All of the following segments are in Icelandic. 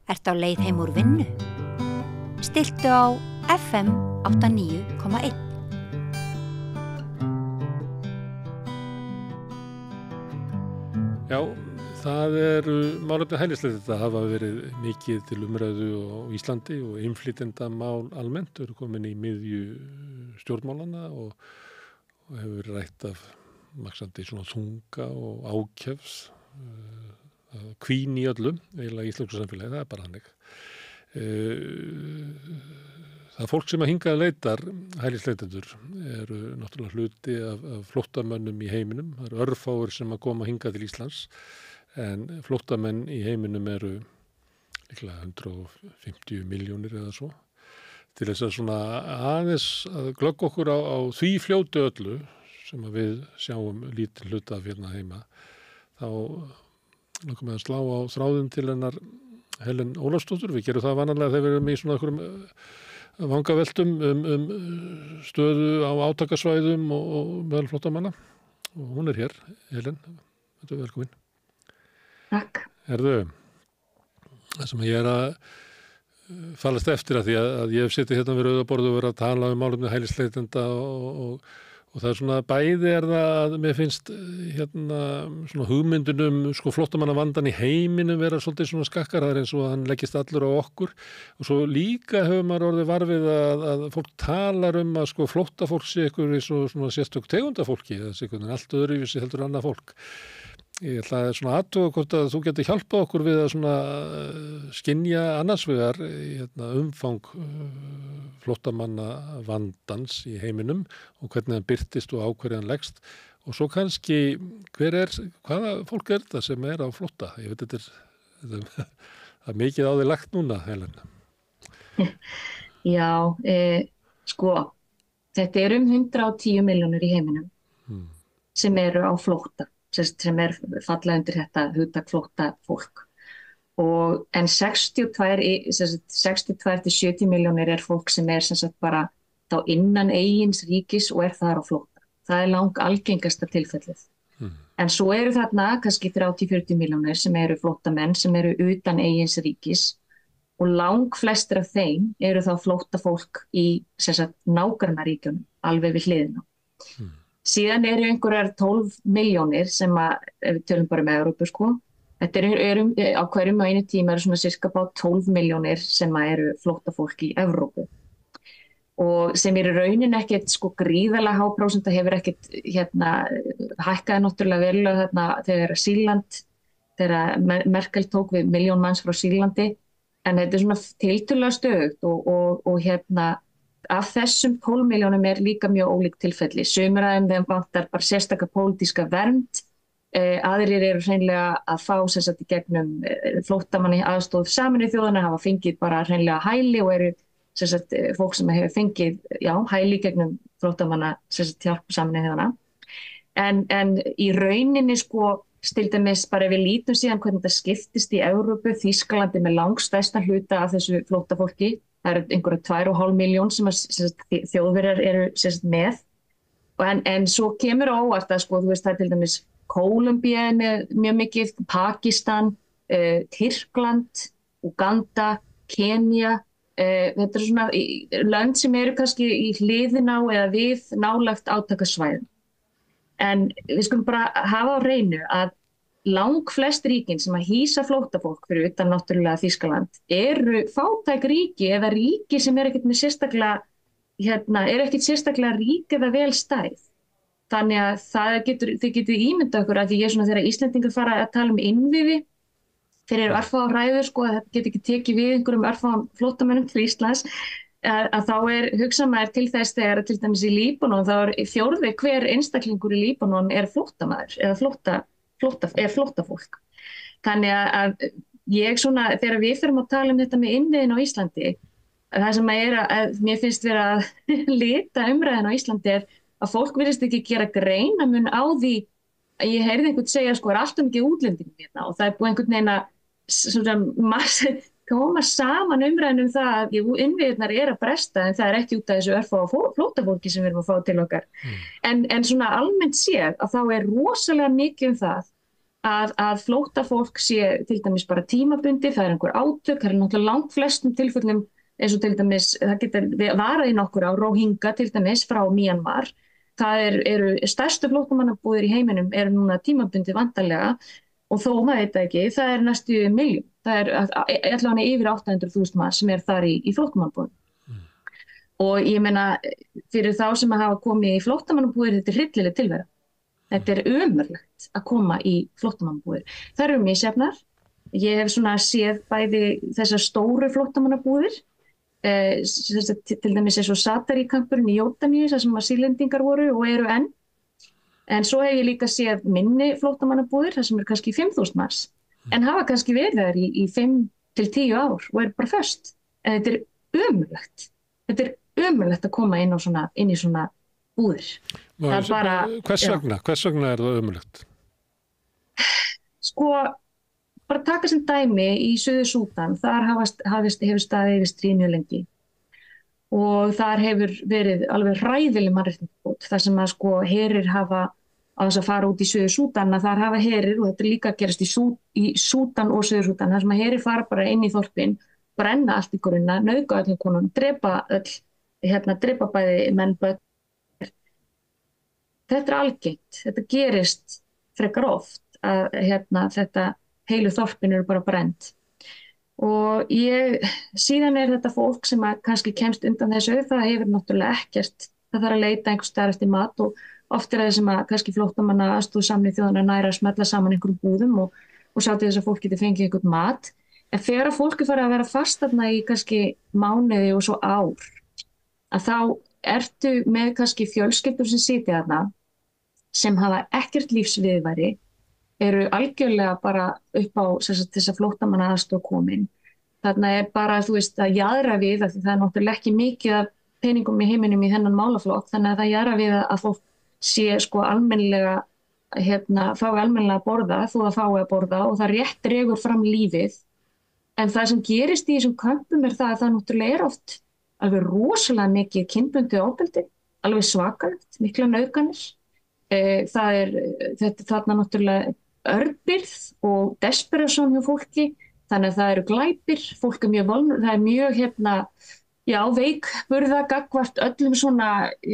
Ertu á leið heim úr vinnu? Stilltu á FM 89,1. Já, það málefni hælisleitenda hafa verið mikið til umræðu á Íslandi og innflytjendamál almennt eru komin í miðju stjórnmálana og hefur verið rætt af maksandi svona þunga og ákefs kvín í öllum, eiginlega í íslensku samfélagi, það bara hannig. Það fólk sem að hingað leitar, hælisleitendur, eru náttúrulega hluti af flóttamönnum í heiminum. Það eru örfáir sem að koma hingað til Íslands, en flóttamenn í heiminum eru líklega 150 milljónir eða svo. Til þess að svona aðeins að glögga okkur á því fljótu öllu, sem að við sjáum lítið hluta af hérna heima, þá langar með að slá á þráðin til hennar Helen Ólafsdóttur. Við gerum það vanalega þegar við erum í svona einhverjum vangaveltum stöðu á átakasvæðum og meðal flóttamanna. Og hún er hér, Helen. Þetta er velkomin. Takk. Herðu, það sem ég að fallast eftir að því að ég hef setið hérna við rauðaborð og verið að tala um málefni hælisleitenda og það svona bæði það að mér finnst hérna svona hugmyndunum sko flóttamannavandan í heiminum vera svolítið svona skakkar eins og að hann leggist allur á okkur og svo líka hefur maður orðið varfið að fólk talar að sko flóttafólk sé ykkur í svona sérstök tegundafólki þessi einhvern veginn allt öðruvísi heldur annað fólk. Ég ætlaði svona aðtuga hvort að þú getur hjálpað okkur við að svona skynja annars vegar umfang flóttamanna vandans í heiminum og hvernig hann birtist og á hverju hann leggst og svo kannski hvaða fólk þetta sem á flótta? Ég veit þetta er mikið á því lagt núna, Helen. Já, sko, þetta 110 milljónir í heiminum sem eru á flótta. Sem falla undir þetta hugtak flóttafólk en 62 til 70 milljónir fólk sem sem sagt bara þá innan eigins ríkis og þar á flótta. Það lang algengasta tilfellið. En svo eru þarna kannski 30-40 milljónir sem eru flóttamenn sem eru utan eigins ríkis og lang flestir af þeim eru þá flóttafólk í nágrannaríkjunum alveg við hliðina. Síðan eru einhverjar 12 milljónir sem ef við tölum bara Evrópu sko. Þetta á hverjum á einu tíma svona cirka 12 milljónir sem eru flóttafólk í Evrópu. Og sem í raunin ekkert sko gríðarlega há prósenta hefur ekkert hækkaði náttúrulega verulega þarna þegar Merkel tók við 1 milljón manns frá Sýrlandi. En þetta svona tiltölulega stöðugt og af þessum 12 milljónum líka mjög ólík tilfelli. Sumir af þeim vantar bara sérstaka pólitíska vernd, aðrir eru hreinlega að fá í gegnum flóttamanni aðstoð Sameinuðu þjóðanna, hafa fengið bara hreinlega hæli og eru fólk sem hefur fengið hæli gegnum flóttamanna hjálp Sameinuðu þjóðanna. En í rauninni sko til dæmis bara ef við lítum síðan hvernig þetta skiptist í Evrópu, Þýskalandi með langstærsta hluta af þessu flóttafólki. Það einhverja 2,5 milljón sem þjóðverjar eru með. En svo kemur á óvart að sko, þú veist, það til dæmis Kólumbía með mjög mikið, Pakistan, Tyrkland, Uganda, Kenía. Þetta svona lönd sem eru kannski í hliðin á eða við nálægt átakasvæðum. En við skulum bara hafa á hreinu að langflest ríkin sem að hýsa flóttafólk fyrir utan náttúrulega Þýskaland eru fátæk ríki eða ríki sem ekkert með sérstaklega ekkert sérstaklega rík eða vel stæð. Þannig að þið getur ímyndað okkur að því ég svona þegar Íslendingar fara að tala innviði fyrir örfáar ræður sko að þetta getur ekki tekið við einhverjum örfáum flóttamönnum til Íslands að þá hugsa maður til þess þegar til dæmis í Líbanon þá fjórði hver einstaklingur í Líbanon flóttamaður eða flóttafólk. Þannig að ég svona, þegar við fyrir að tala þetta með innviðin á Íslandi, það sem að mér finnst vera að lita umræðin á Íslandi að fólk virðist ekki gera greinamun á því að ég heyrði einhvern segja sko allt mikið útlendingum hérna og það búið einhvern veginn að koma saman umræðin það að innviðirnar að bresta en það ekki út af þessu örfá flóttafólki sem við erum að fá til okkar. En svona almennt séð að þá rosalega mikið það að flóttafólk sé til dæmis bara tímabundi, það einhver átök, það náttúrulega langt flestum tilfellum eins og til dæmis, það getur varað í nokkur á Rohingya til dæmis frá Myanmar. Það eru stærstu flóttamannabúðir í heiminum eru núna tímabundi vantarlega og þó maður veit ekki, það næstu 1 milljón. Það allavega yfir 800.000 manns sem þar í flóttamannabúðum. Og ég meina, fyrir þá sem að hafa komið í flóttamannabúðir, þetta hryllileg tilvera. Þetta ömurlegt að koma í flóttamannabúðir. Það eru misjafnar. Ég hef svona séð bæði þessar stóru flóttamannabúðir, til dæmis eins og Satari-kampurinn í Jórdaníu, þar sem að Sýrlendingar voru og eru enn. En svo hef ég líka séð minni flóttamannabúðir, þar sem kannski 5.000 manns, en hafa kannski verið þar í 5 til 10 ár og bara föst. En þetta ömurlegt. Þetta ömurlegt að koma inn í svona búðir. Hvers vegna það ömurlegt? Sko, bara taka sem dæmi í Suður-Súdan, þar hefur staðið yfir stríð mjög lengi og þar hefur verið alveg hræðileg mannréttindabrót, þar sem að sko herir hafa á þess að fara út í Suður-Súdan, að þar hafa herir, og þetta líka gerast í Súdan og Suður-Súdan, þar sem að herir fara bara inn í þorpin, brenna allt í grunna, nauðga öllum konum, drepa bæði menn, börn. Þetta algengt, þetta gerist frekar oft að þetta heilu þorpin eru bara brennt. Og síðan þetta fólk sem að kannski kemst undan þessu, það hefur náttúrulega ekkert, það þarf að leita einhvers staðar eftir mat og oft það sem að kannski flóttamanna aðstoð Sameinuðu þjóðanna næra að smella saman einhverjum búðum og sjá til þess að fólk geti fengið einhvern mat. En þegar að fólki fara að vera fast þarna í kannski mánuði og svo ár, að þá ertu með kannski fjölskyldur sem sitja þarna sem hafa ekkert lífsviðurværi, eru algjörlega bara upp á þessa flóttamanna aðstoð komin. Þarna bara, þú veist, að jaðra við, að það náttúrulega ekki mikið af peningum í heiminum í þennan málaflokk, þannig að það jaðra við að fólk sé sko almennilega, fái almennilega að borða, þó að fái að borða og það rétt dregur fram lífið. En það sem gerist í þessum kampum það að það náttúrulega oft alveg rosalega mikið kynbundið ofbeldi, alveg svakalegt, mikla nauðganir. Þarna náttúrulega örbirgð og desperation hjá fólki, þannig að það eru glæpir, fólk mjög það mjög veikburða gagnvart öllum svona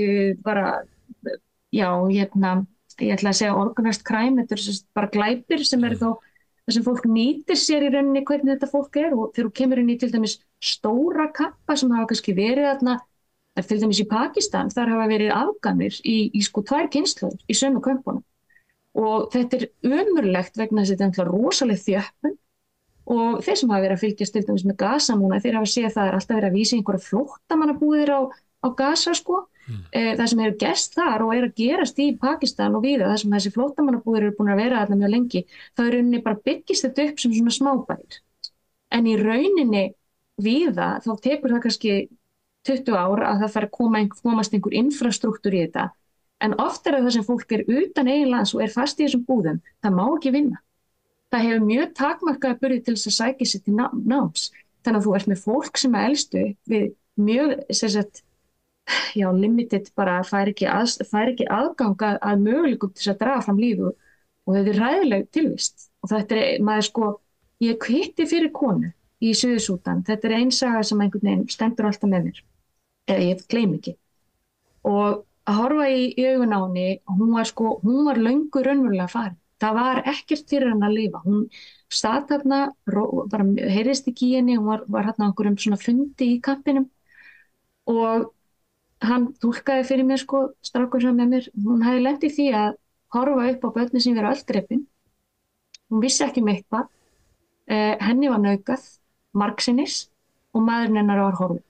ég ætla að segja organized crime, þetta eru bara glæpir sem eru þó þar sem fólk nýtir sér í rauninni hvernig þetta fólk og þegar þú kemur inn í til dæmis stóra kappa sem hafa kannski verið þarna, til dæmis í Pakistan, þar hafa verið afganir í sko 2 kynslóðir í sömu kömpunum. Og þetta ömurlegt vegna þess að þetta rosaleg þjöppun og þeir sem hafa verið að fylgjast til dæmis með Gaza núna, þeir hafa séð það alltaf verið að vísa einhverja flóttamannabúðir á Gaza sko. Það sem hefur gerst þar og að gerast í Pakistan og víða, það sem þessi flóttamannabúðir eru búin að vera þarna mjög lengi, það rauninni bara byggist þetta upp sem svona smábæir. En í rauninni víða þá tekur það kannski 20 ár að það fara að komast einhver infrastruktúr í þetta. En oft það sem fólk utan eigin lands og fast í þessum búðum, það má ekki vinna. Það hefur mjög takmarkaða burði til þess að sækja sér til náms. Þannig að þú ert með fólk sem elstu við mjög, limited, bara fær ekki aðgang að möguleikum til þess að draga fram lífi og þetta hræðileg tilvist. Og þetta maður sko, ég hitti fyrir konu í Suður-Súdan, þetta ein saga sem einhvern veginn stendur alltaf með mér, eða ég gleym ekki. Og að horfa í augun á henni, hún var löngu raunverulega farin. Það var ekkert fyrir hann að lifa. Hún sat þarna, bara heyrðist ekki í henni, hún var þarna á einhverjum svona fundi í kampinum og hann túlkaði fyrir mér sko, strákur sem með mér, hún hefði lent í því að horfa upp á börnin sem verið öll drepin. Hún vissi ekki með eitthvað, henni var nauðgað, margsinnis og maðurinn hennar var horfinn.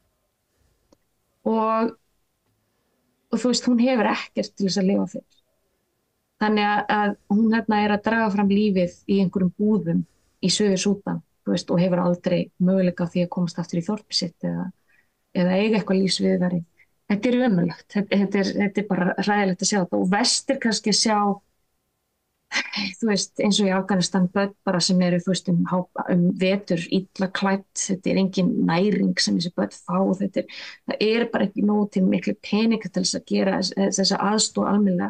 Og þú veist, hún hefur ekkert til þess að lifa fyrir. Þannig að hún að draga fram lífið í einhverjum búðum í Suður-Súdan, þú veist, og hefur aldrei möguleika á því að komast aftur í þorpið sitt eða eiga eitthvað lífsviðurværi. Þetta ömurlegt, þetta bara hræðilegt að sjá þetta og verst kannski að sjá, þú veist, eins og í Afganistan börn bara sem eru, þú veist, vetur illa klædd, þetta engin næring sem þessi börn fá, það bara ekki nóg til miklu peninga til þess að gera þessa aðstoð almennilega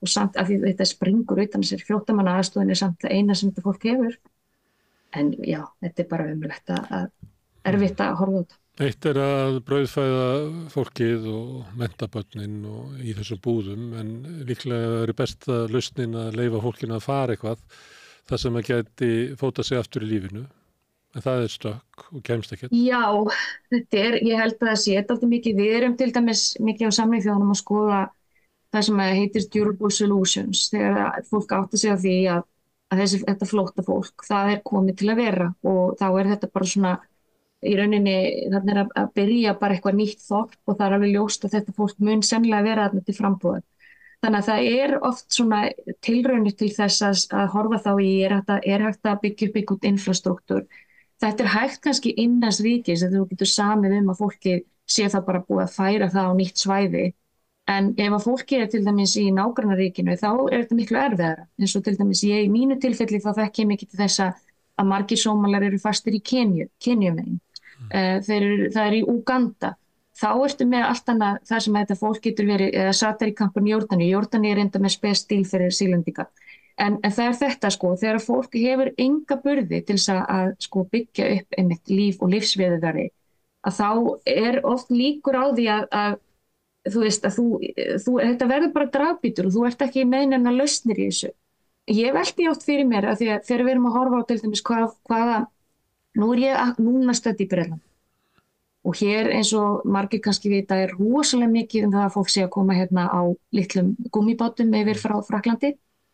og samt af því þetta springur utan sér flóttamanna aðstoðin samt það eina sem þetta fólk hefur. En já, þetta bara ömurlegt að erfitt að horfa á þetta. Eitt að brauðfæða fólkið og mennta börnin og í þessum búðum, en líklega besta lausnin að leyfa fólkinu að fara eitthvað þar sem að geti fóta sig aftur í lífinu. En það stökk og kemst ekkert. Já, ég held að það sé alltaf mikið. Við erum til dæmis mikið á Sameinuðu þjóðunum að skoða það sem heitir Durable Solutions, þegar fólk átti sig á því að þetta flótta fólk, það komið til að vera og þá þetta bara svona í rauninni þannig að byrja bara eitthvað nýtt þorp og það alveg ljóst að þetta fólk mun sennilega vera þarna til frambúðar. Þannig að það oft svona tilraunir til þess að horfa þá í hægt að byggja upp einhvern infrastruktúr. Þetta hægt kannski innans ríkis að þú getur samið að fólki sé það bara búið að færa það á nýtt svæði. En ef að fólki til dæmis í nágrannaríkinu þá þetta miklu erfiðara. Eins og til dæmis ég í mínu tilfelli þá þekki ég mikið til þess að margir sómalar eru fastir í Kenjumegin. Það í Úganda. Þá ertu með allt annað þar sem þetta fólk getur verið, eða satar í kampun Jórdaníu. Jórdaníu reynda með spes-stíl fyrir Sýrlendinga. En það þetta þegar fólk hefur enga burði til þess að byggja upp einmitt líf og lífsviðurværi, að þá oft líkur á því að þú veist að þetta verður bara dragbítur og þú ert ekki með neina lausnir í þessu. Ég velti oft fyrir mér að því að þegar við erum að horfa á til dæmis nú ég núna stödd í Bretland og hér eins og margir kannski vita rosalega mikið það að fólk sé að koma hérna á litlum gúmmíbátum yfir frá Frakklandi.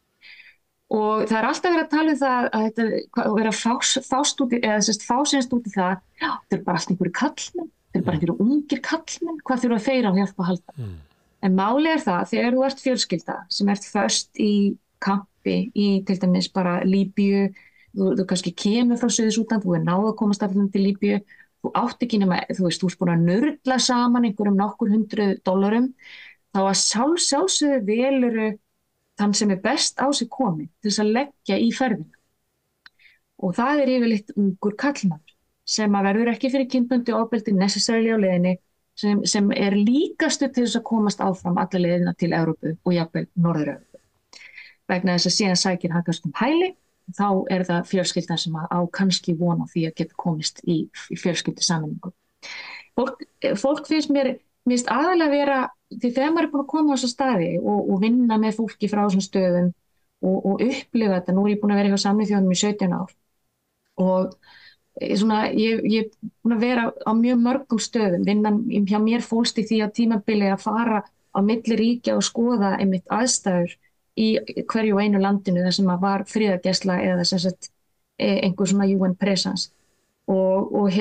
Og það alltaf verið að tala það að þetta vera fást út í, eða fásinst út í það, já, þetta bara allt einhverju kallmenn, þetta bara einhverju ungir kallmenn, hvað þurfa þeir á hjálp að halda? En málið það, þegar þú ert fjölskylda sem ert föst í kampi, í til dæmis bara Líbíu, þú kannski kemur frá Suður-Súdan, þú náð að komast af til Líbíu, þú átt ekki nema, þú ert búin að nurla saman einhverjum nokkur $100, þá að sjálfsögðu veluru þann sem best á sig komið til þess að leggja í ferðina. Og það yfirleitt ungur kallmaður sem verður ekki fyrir kynbundið ofbeldi necessarily á leiðinni sem líkastur til þess að komast áfram alla leiðina til Evrópu og jafnvel Norður-Evrópu. Vegna þess að síðan sækir hann kannski hæli, þá það fjölskyldan sem á kannski von á því að geta komist í fjölskyldusameiningu. Fólk finnst mér aðalega vera, því þegar maður búin að koma á þessa staði og vinna með fólki frá þessum stöðum og upplifa þetta, nú ég búin að vera hjá Sameinuðu þjóðunum í 17 ár og ég búin að vera á mjög mörgum stöðum, vinnan hjá mér fólst í því að tímabili að fara á milli ríkja og skoða einmitt aðstæður í hverju og einu landinu þar sem var friðargæsla eða sem sagt einhver svona UN presence og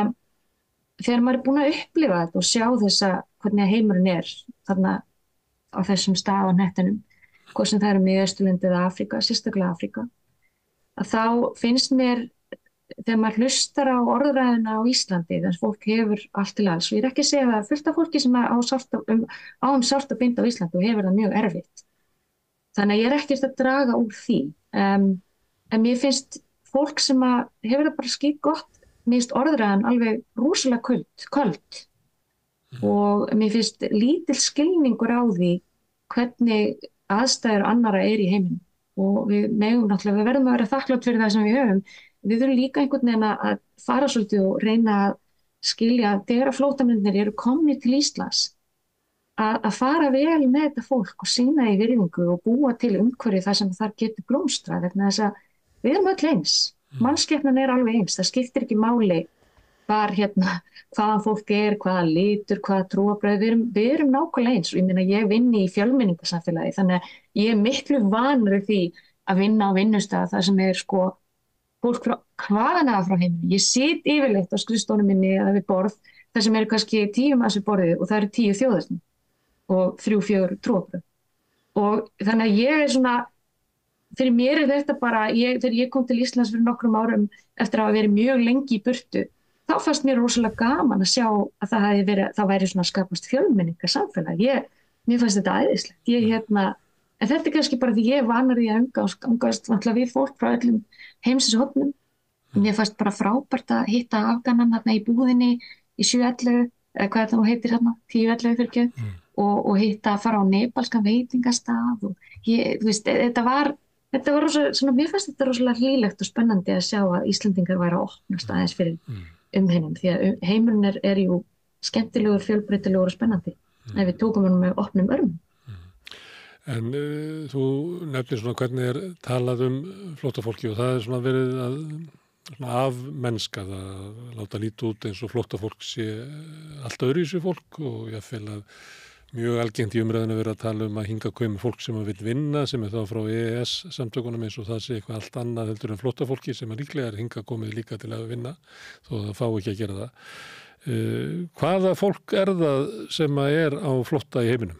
þegar maður búin að upplifa þetta og sjá hvernig heimurinn þarna á þessum stað á hnettinum, hvort sem það Miðausturlönd eða Afríka, sérstaklega Afríka, að þá finnst mér þegar maður hlustar á orðræðuna á Íslandi, þess að fólk hefur allt til alls, og ég ekki að segja það fullt af fólki sem á sárt að binda á Íslandi og hefur það mjög erfitt. Þannig að ég ekkert að draga úr því. En mér finnst fólk sem hefur það bara skýt gott, mér finnst orðræðan alveg rosalega köld. Og mér finnst lítill skilningur á því hvernig aðstæður annara í heiminum. Og við verðum að vera þakklátt fyrir það sem við höfum. Við þurfum líka einhvern veginn að fara svolítið og reyna að skilja þegar flóttamennirnir eru komnir til Íslands að fara vel með þetta fólk og sýna í virðingu og búa til umhverfi þar sem þar getur blómstrað vegna þess að við erum öll eins. Mannskepnan alveg eins. Það skiptir ekki máli hvaðan fólk hvaða litur, hvaða trúarbrögð. Við erum nákvæmlega eins. Og ég vinni í fjölmenningarsamfélagi þannig að ég miklu vanur því að vinna á vinnustað þar sem fólk hvaðan frá heiminum. Ég sit yfirleitt á skrifstofunni minni eða við borð þar sem kannski 10 manns við borðið og það 10 þjóðirni og 3-4 trúarbrögð. Og þannig að ég fyrir mér þetta bara, þegar ég kom til Íslands fyrir nokkrum árum eftir að hafa verið mjög lengi í burtu, þá fannst mér rosalega gaman að sjá að það væri skapast fjölmenningar samfélag. Mér fannst þetta æðislegt. En þetta kannski bara því ég vanar því að umgangast við fólk frá öllum heimsins hornum. Mér fannst bara frábært að hitta Afganan í búðinni í 7-11, eða hvað þetta nú heitir 10-11 fyrir ekki. og hitta að fara á nepalskan veitingastað og þú veist, þetta var svona, mér fannst þetta rosalega hlýlegt og spennandi að sjá að Íslendingar væri að opnast aðeins fyrir umheinum því að heimurinn er jú skemmtilegur, fjölbreytilegur og spennandi ef við tókum hann með opnum örmum. En þú nefnir svona hvernig talað flóttafólki og það svona verið að svona af mennska að láta líta út eins og flóttafólk sé allt öðruvísi fólk og ég fel að mjög algengt í umræðinu verið að tala að hinga komi fólk sem vil vinna sem þá frá EES samtökunum eins og það sé eitthvað allt annað heldur en flóttafólki sem líklega hinga komið líka til að vinna þó það fá ekki að gera það. Hvaða fólk það sem á flótta í heiminum?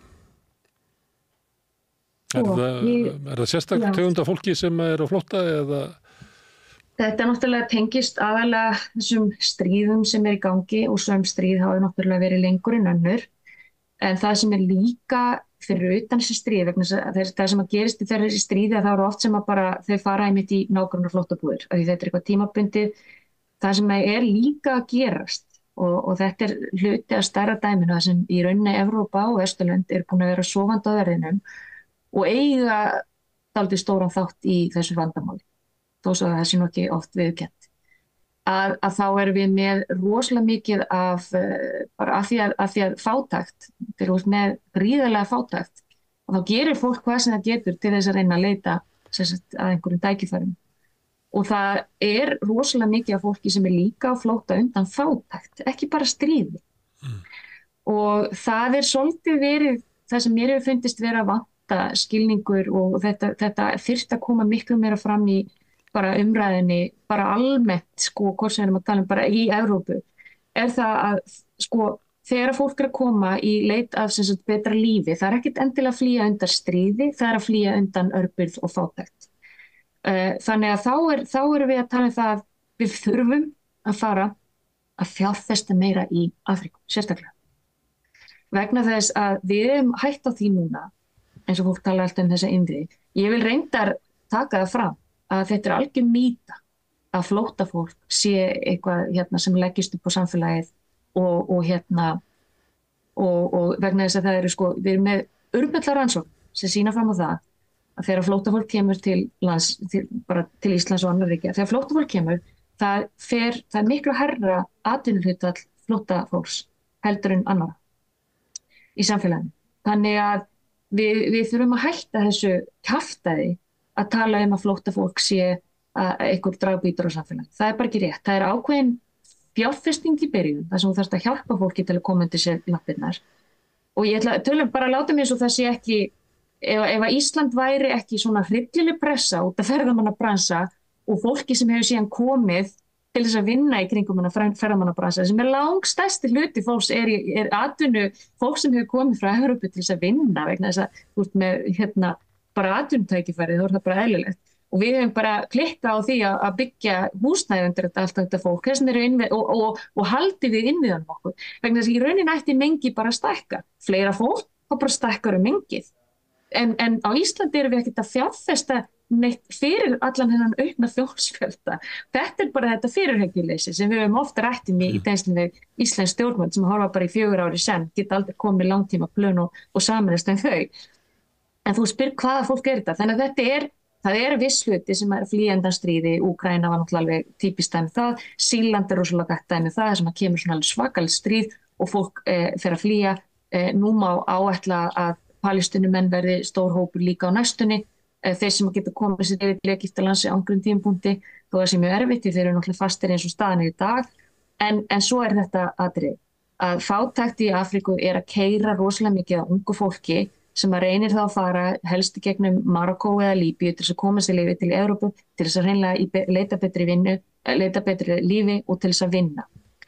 Það sérstaklega tegunda fólki sem á flótta eða? Þetta náttúrulega tengist aðalega þessum stríðum sem í gangi og sem stríð hafa náttúrulega verið lengur en önnur. En það sem líka fyrir utan þessi stríð, vegna það sem gerist í þessi stríði að það eru oft sem að bara þau fara einmitt í nágranna flóttabúðir. Af því þetta eitthvað tímabundið. Það sem líka að gerast og þetta hluti að stærra dæminu það sem í rauninni Evrópa og Vesturlönd búin að vera sofandi á verðinum og eiga dálítið stóran þátt í þessu vandamáli. Þó svo að það sé nú ekki oft viðurkennt. Að þá erum við með rosalega mikið bara af því að fátækt, þegar við erum með gríðarlega fátækt og þá gerir fólk hvað sem það getur til þess að reyna að leita að einhverjum tækifærum. Og það rosalega mikið af fólki sem líka á flótta undan fátækt, ekki bara stríði. Og það svolítið verið, það sem mér hefur fundist vera að vanta skilningur og þetta þyrfti að koma miklu meira fram í bara umræðinni, bara almennt, hvort sem við erum að tala bara í Evrópu, það að, þegar fólk að koma í leit af betra lífi, það ekkert endilega að flýja undan stríði, það að flýja undan örbirgð og fátækt. Þannig að þá erum við að tala það að við þurfum að fara að fjárfesta meira í Afríku, sérstaklega. Vegna þess að við erum hætt á því núna, eins og fólk tala alltaf þessa innviði. Ég vil reyndar taka það fram að þetta algjör mýta að flóttafólk sé eitthvað sem leggist upp á samfélagið og vegna þess að það við erum með urmullar rannsókn sem sýna fram á það að þegar flóttafólk kemur til Íslands og annar ríkja, þegar flóttafólk kemur, það miklu hærra atvinnuhlutfall flóttafólks heldur en annarra í samfélaginu. Þannig að við þurfum að hætta þessu kjaftæði að tala að flóttafólk sé einhver dragbítur á samfélagi. Það bara ekki rétt. Það ákveðin fjárfesting í byrjun, þar sem þú þarfst að hjálpa fólki til að koma undir sér lappirnar. Og ég ætla bara að láta mér svo það sé ekki, ef að Ísland væri ekki svona hryllileg pressa út af ferðamannabransa og fólki sem hefur síðan komið til þess að vinna í kringum ferðamannabransa, sem langstærsti hluti fólks atvinnu, fólk sem hefur komið frá Evrópu til þess að vinna vegna þess að þú ert með bara atvinnutækifæri, þá það bara eðlilegt. Og við hefum bara klikkað á því að byggja húsnæði undir allt þetta fólk, og haldið við innviðanum okkur. Vegna þess að í rauninni ætti mengi bara að stækka. Fleira fólk, þá bara stækkar mengið. En á Íslandi erum við ekkert að fjárfesta neitt fyrir allan hennan aukna fólksfjölda. Þetta bara þetta fyrirhyggjuleysi sem við höfum ofta rætt í tengslum við íslensk stjórnvöld sem horfa bara í 4 ár í senn, geta aldrei komið langtíma plön og saminast en þau. En þú spyr hvaða fólk þetta. Þannig að það viss hluti sem flýja undan stríði. Úkraína var náttúrulega alveg típist dæmi það. Sýrland rosalega gott dæmi það sem kemur svona svakalega stríð og fólk fer að flýja. Nú má áætla að Palestínumenn verði stór hópur líka á næstunni. Þeir sem geta komið sér yfir til Egyptalands á einhverjum tímapunkti, þó það sé mjög erfitt því þeir eru náttúrulega fastir eins og staðan í dag. En svo þetta atriði að fátækt í Afríku að keyra rosalega mikið af ungu fólki sem reynir þá að fara helst í gegnum Marokkó eða Líbíu til þess að koma sér lífi til Evrópu, til þess að hreinlega leita betri lífi og til þess að vinna.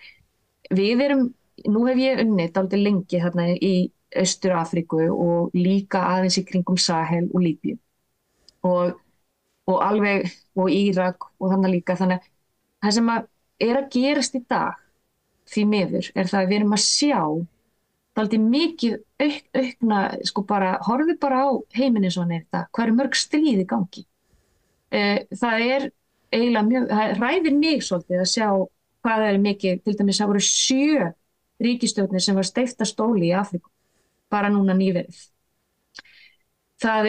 Nú hef ég unnið dálítið lengi þarna í Austur-Afríku og líka aðeins í kringum Sahel og Líbíu og alveg og Írak og þannig líka. Þannig það sem að gerast í dag því miður það að við erum að sjá dálítið mikið aukna, horfið bara á heiminn svona þetta, hvað mörg stríð í gangi. Það eiginlega mjög, það ræðir mig svolítið að sjá hvað mikið, til dæmis það voru 7 ríkisstjórnir sem var steypt af stóli í Afríku. bara núna nýverið. Það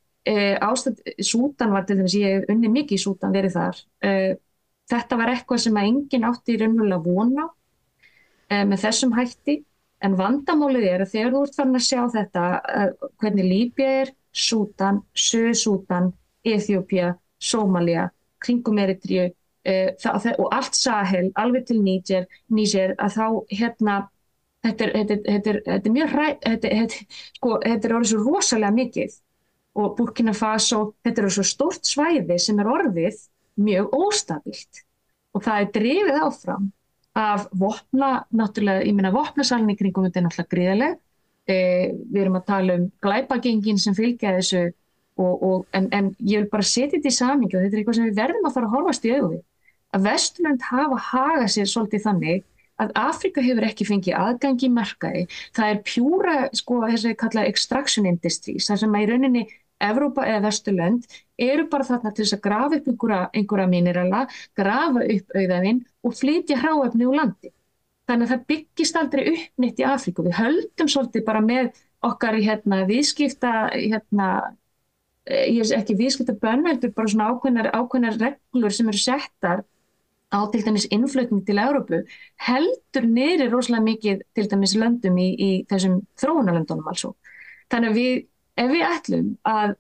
Súdan var til dæmis, ég hef unnið mikið í Súdan verið þar. Þetta var eitthvað sem að enginn átti raunverulega vona með þessum hætti, en vandamálið að þegar þú ert farin að sjá þetta, hvernig Líbía Súdan, Suður-Súdan, Eþíópía, Sómalía, kringum Eritríu, og allt Sahel, alveg til Níger, að þá þetta er mjög þetta orðið svo rosalega mikið, og Burkina Faso, þetta svo stórt svæði sem orðið mjög óstabilt, og það drifið áfram af náttúrulega, ég meina vopnasalinn í kringum þetta náttúrulega gríðarleg. Við erum að tala glæpagengin sem fylgja þessu, en ég vil bara setja þetta í samhengi, og þetta eitthvað sem við verðum að fara að horfast í augu við, að Vesturlönd hafa hagað sér svolítið þannig að Afrika hefur ekki fengið aðgang í markaði. Það pjúra, þess að kalla extraction industries, þar sem í rauninni Evrópa eða Vesturlönd eru bara þarna til þess að grafa upp einhverja minerala, grafa upp auðæfin og flytja hráefni úr landi. Þannig að það byggist aldrei upp neitt í Afríku. Við höldum svolítið bara með okkar viðskipta, ekki viðskiptabönn, heldur bara svona ákveðnar reglur sem eru settar á til dæmis innflutning til Evrópu, heldur niðri rosalega mikið til dæmis löndum í þessum þróunarlöndunum also. Þannig að ef við ætlum að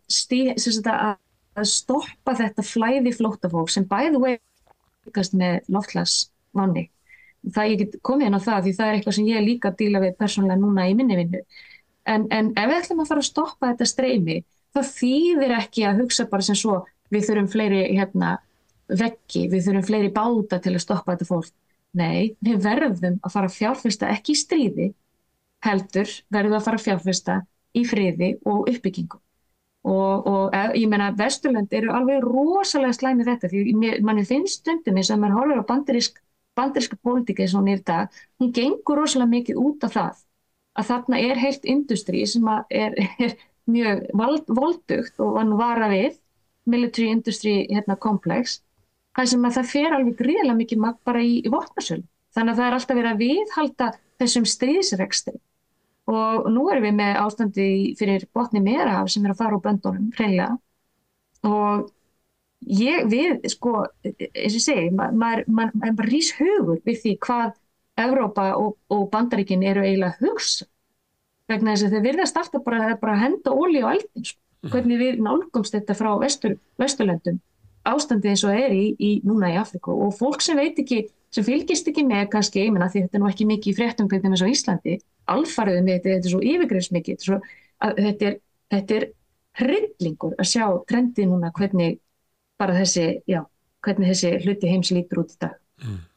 stoppa þetta flæði flóttafólk sem by the way með loftslagsvánni. Það ég get komið inn á það, því það eitthvað sem ég líka að díla við persónulega núna í minni vinnu. En ef við ætlum að fara að stoppa þetta streymi, það þýðir ekki að hugsa bara sem svo, við þurfum fleiri veggi, við þurfum fleiri báta til að stoppa þetta fólk. Nei, við verðum að fara að fjárfesta ekki í stríði, heldur verðum að fara að fjárfesta í friði og uppbyggingu. Og ég meina, Vesturlönd eru alveg rosalega slæmið þetta, því manni finnst stundum eins og maður horfir á bandaríska pólitík eins og hún í dag, hún gengur rosalega mikið út af það, að þarna heilt industrí sem er mjög voldugt og vara við, military industry complex, þar sem að það fer alveg gríðarlega mikið magn bara í vopnasölu. Þannig að það alltaf verið að viðhalda þessum stríðsrekstri. Og nú erum við með ástandi fyrir botni Miðjarðarhaf sem að fara úr böndunum hreinlega. Og eins og ég segi, maður rís hugur við því hvað Evrópa og Bandaríkin eru eiginlega að hugsa. Vegna þess að þeir virðast alltaf bara að henda olíu á eldinn. Hvernig við nálgumst þetta frá Vesturlöndum, ástandið eins og núna í Afríku, og fólk sem veit ekki, sem fylgist ekki með kannski, ég meina því þetta nú ekki mikið í fréttum hvernig eins og Íslandi, alfarið með þetta svo yfirgripsmikið, þetta hryllingur að sjá trendið núna hvernig bara hvernig þessi hluti heims lítur út í dag.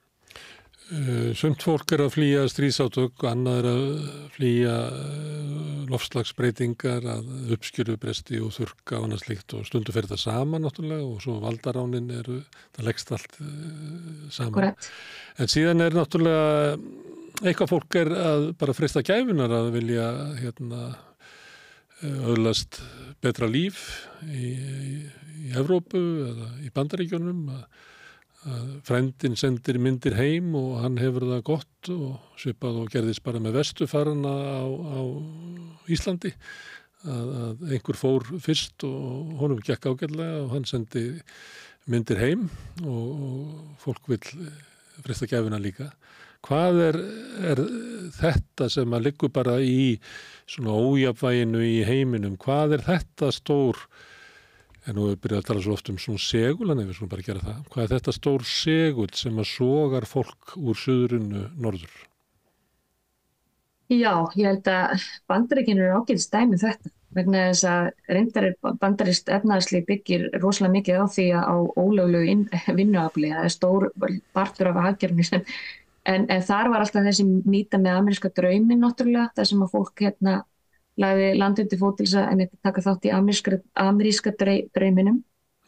Sumt fólk að flýja stríðsátök, annað að flýja loftslagsbreytingar, að uppskjörubresti og þurrka og annað slíkt, og stundu fer það saman náttúrulega, og svo valdaránin það leggst allt saman. Korrekt. En síðan náttúrulega eitthvað fólk að bara freista gæfunar að vilja öðlast betra líf í Evrópu eða í Bandaríkjunum, að frændinn sendir myndir heim og hann hefur það gott, og svipað og gerðist bara með vestufarana á Íslandi, að einhver fór fyrst og honum gekk ágætlega og hann sendi myndir heim, og fólk vill freista gæfuna líka. Hvað er þetta sem að liggur bara í svona ójafnvæginu í heiminum? Hvað er þetta stór? En nú við byrjað að tala svo oft svona segul, en við svona bara gera það. Hvað er þetta stór segul sem að sogar fólk úr suðrinu norður? Já, ég held að Bandaríkin eru ágætis dæmi þetta, vegna þess að reyndar bandarískt efnahagslíf byggir rosalega mikið á því á ólöglegu vinnuafli. Það stór partur af hagkerfinu, en þar var alltaf þessi mýta með ameríska drauminn náttúrulega, þar sem að fólk lagði land undir fót til þess að taka þátt í ameríska drauminum.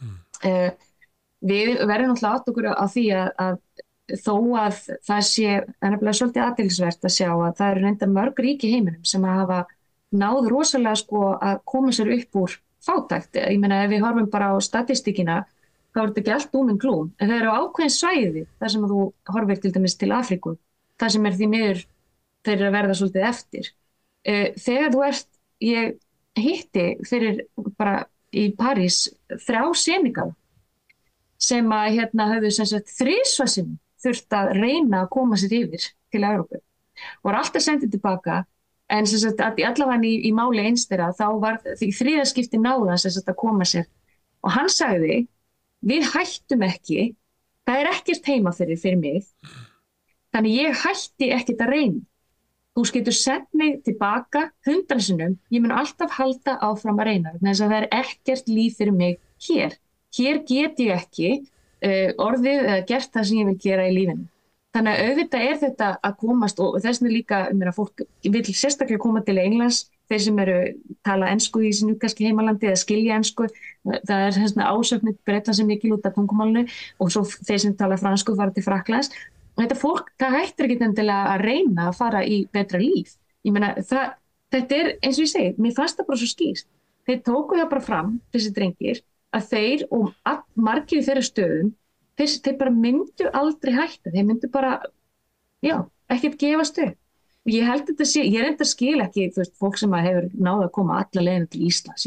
Við verðum náttúrulega átt okkur á því að þó að það sé nefnilega svolítið athyglisvert að sjá að það eru reyndar mörg ríki í heiminum sem að hafa náð rosalega að koma sér upp úr fátækt. Ég meina, ef við horfum bara á statistíkina, þá er þetta ekki allt úminn glúm, en það eru ákveðin svæði þar sem þú horfir til dæmis til Afríku, þar sem því miður þeir eru að verða svolítið eftir. þegar ég hitti fyrir bara í París 3 Senegal sem að höfðu sem sagt 3 sinnum þurft að reyna að koma sér yfir til Evrópu og var alltaf sendið tilbaka en sem sagt að allavega í máli eins þeirra þá var því 3. skipti náða sem sagt að koma sér og hann sagði við hættum ekki, það ekkert heima fyrir mig þannig ég hætti ekkert að reyna þú getur sent mig tilbaka 100 sinnum, ég mun alltaf halda áfram að reyna þess að það ekkert líf fyrir mig hér get ég ekki orðið eða gert það sem ég vil gera í lífinu. Þannig að auðvitað þetta að komast og þess vegna líka, fólk vil sérstaklega koma til Englands, þeir sem tala ensku í sínu kannski heimalandi eða skilja ensku, það ásöknir Bretland sem mikil út af tungumálinu og svo þeir sem tala fransku fara til Frakklands. Og þetta fólk, það hættir ekki endilega að reyna að fara í betra líf. Ég meina, þetta eins og ég segi, mér fannst það bara svo skýrt. Þeir tóku það bara fram, þessi drengir, að þeir og margir í þeirra stöðum, þeir bara myndu aldrei hætta. Þeir myndu bara, ekkert gefast upp. Og ég held þetta sé, ég reyndar skil ekki, fólk sem hefur náð að koma alla leiðina til Íslands.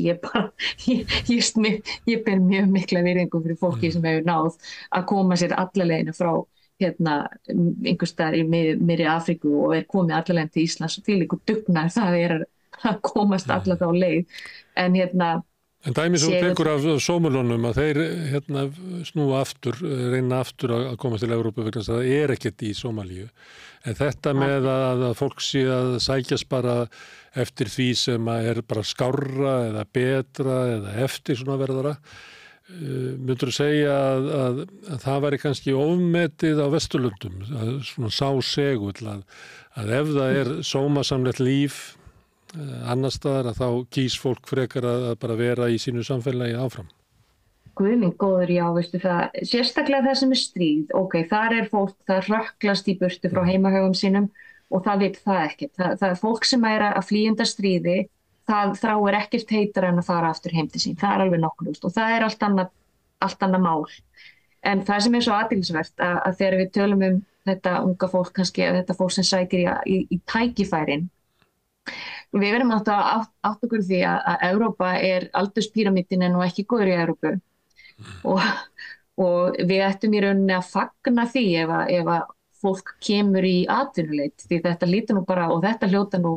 Ég ber mjög mikla virðingu fyrir fólki sem hefur náð að koma sér alla leiðina frá einhvers staðar í miðri Afríku og komið allavega til Íslands og því dugnar það að komast alla þá leið en En dæmi sem tekur af sómulónum að þeir snúa aftur, reyna aftur að komast til Evrópu vegna þess að það ekkert í Sómalíu en þetta með að fólk sé að sækjast bara eftir því sem bara skárra eða betra eða eftir svona verðara myndur þú segja að það væri kannski ofmetið á Vesturlöndum, svona sásegull að ef það sómasamlegt líf annars staðar að þá kýs fólk frekar að bara vera í sínu samfélagi áfram? Guð minn góður, já, veistu það, sérstaklega það sem stríð, þar fólk, það rökklast í burtu frá heimahögum sínum og það vill það ekkert. Það fólk sem að flýja stríði það þráir ekkert heitar en að fara aftur heim til sín. Það alveg nokkuð og það allt annað mál. En það sem svo athyglisvert að þegar við tölum þetta unga fólk kannski, þetta fólk sem sækir í tækifærin, við verðum átt okkur því að Evrópa aldurspíramídin nú ekki góður í Evrópu og við ættum í rauninni að fagna því ef að fólk kemur í atvinnuleit því þetta lítur nú bara og þetta hljóta nú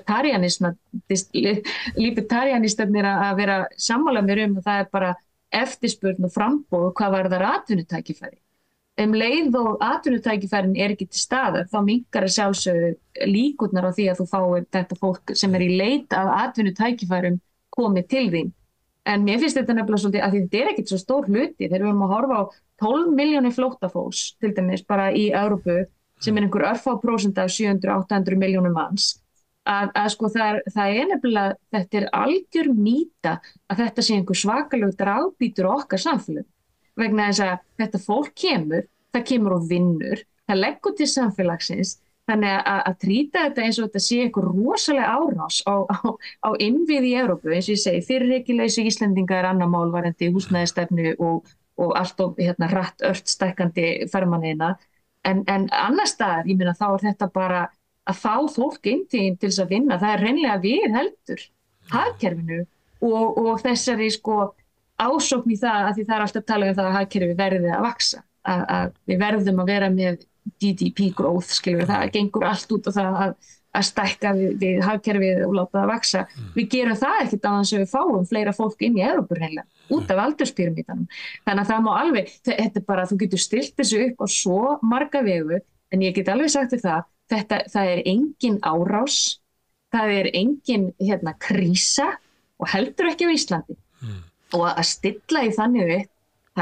libertarianistarnir að vera sammála mér að það bara eftirspurn og framboð hvað varðar atvinnutækifæri. Leið og atvinnutækifærin ekki til staðar þá minnkar að sjálfsögðu líkurnar á því að þú fáir þetta fólk sem í leit af atvinnutækifærum komið til þín. En mér finnst þetta nefnilega svolítið að þetta ekkert svo stór hluti þegar við erum að horfa á 12 milljónir flóttafólks til dæmis bara í Evrópu sem einhver örfá prósent af 700-800 milljónum manns að sko það nefnilega þetta algjör mýta að þetta sé einhver svakalegur dragbítur á okkar samfélagi vegna þess að þetta fólk það kemur og vinnur, það leggur til samfélagsins þannig að trýta þetta eins og þetta sé einhver rosalega árás á innviði í Evrópu eins og ég segi fyrirrekileysi Íslendinga annar mál varðandi húsnæðisstefnu og allt of hratt ört stækkandi ferðamannina en annars staðar, ég meina þá þetta bara að fá fólk inn til þess að vinna, það hreinlega viðheldur hagkerfinu og þessari sko ásókn í það að því það alltaf talað það að hagkerfi verði að vaxa, að við verðum að vera með GDP growth, það gengur allt út á það að stækka við hagkerfið og láta það vaxa. Við gerum það ekkert á þess að við fáum fleira fólk inn í Evrópu hreinlega, út af aldurspíramídanum. Þannig að það má alveg, þetta bara, þú getur stillt þessu upp á svo marga vegu, en ég get alveg sagt þér það engin árás, það engin krísa og heldur ekki á Íslandi. Og að stilla í þannig upp,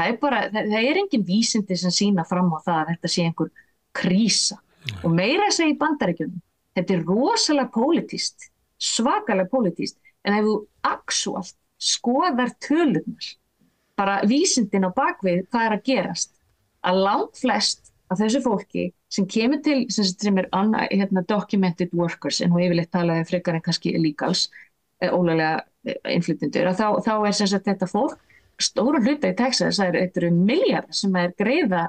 það engin vísindi sem sýna fram á það að þetta sé einhver krísa. Og meira að segja í Bandaríkjunum, þetta rosalega pólitískt, svakalega pólitískt, en ef þú actualt skoðar tölurnar, bara vísindin á bakvið hvað að gerast, að langt flest af þessu fólki sem kemur til, sem documented workers, en hún yfirleitt talaði frekar en kannski illegals, ólöglega innflytjendur, þá sem sagt þetta fólk, stóra hluta í Texas, þetta milljarðar sem greiða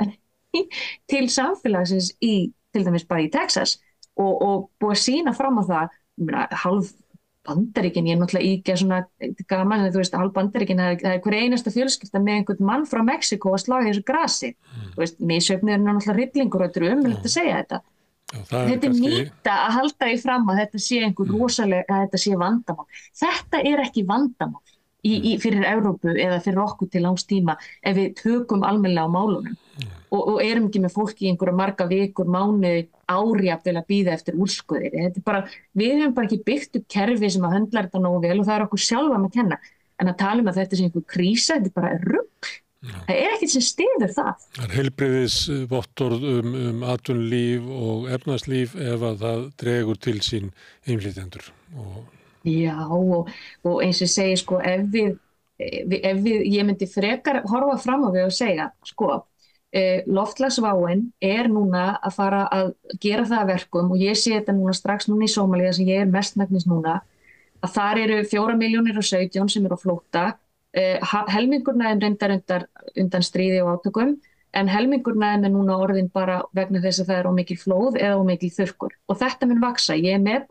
til samfélagsins til dæmis bara í Texas og búið að sýna fram á það hálf Bandaríkin, ég náttúrulega ekki svona gaman, þú veist, hálf Bandaríkin, það er hver einasta fjölskylda með einhvern mann frá Mexíkó að slá í þessu grasi. Þú veist, misjöfnir er náttúrulega hryllingur og þetta er ömurlegt að segja þetta. Já, þetta er mýta að halda í fram að þetta sé einhver rosalega, að þetta sé vandamál. Þetta er ekki vandamál fyrir Evrópu eða fyrir okkur til langs tíma ef við tökum almennilega á málunum og erum ekki með fólki í einhverja marga vikur, mánuði, ári til að bíða eftir úrskurðir. Þetta er bara, við hefum bara ekki byggt upp kerfi sem að höndla þetta nógu vel og það er okkur sjálfum að kenna. En að tala um að þetta sé einhver krísa, þetta er bara rugl. Það er ekkert sem styður það. Það er heilbrigðisvottorð atvinnulíf og efnahagslíf ef að það dregur til sín innflytjendur. Já, og eins og segi, sko, ég myndi frekar horfa fram á við og segja, sko, loftslagsváin er núna að fara að gera það að verkum og ég sé þetta núna strax núna í Sómalía sem ég er mestmegnis núna, að þar eru 4.017.000 sem eru á flótta. Helmingurna reyndar undan stríði og átökum en helmingurna er núna orðin bara vegna þess að það er ómikil flóð eða ómikil þurrkur og þetta mun vaksa. Ég er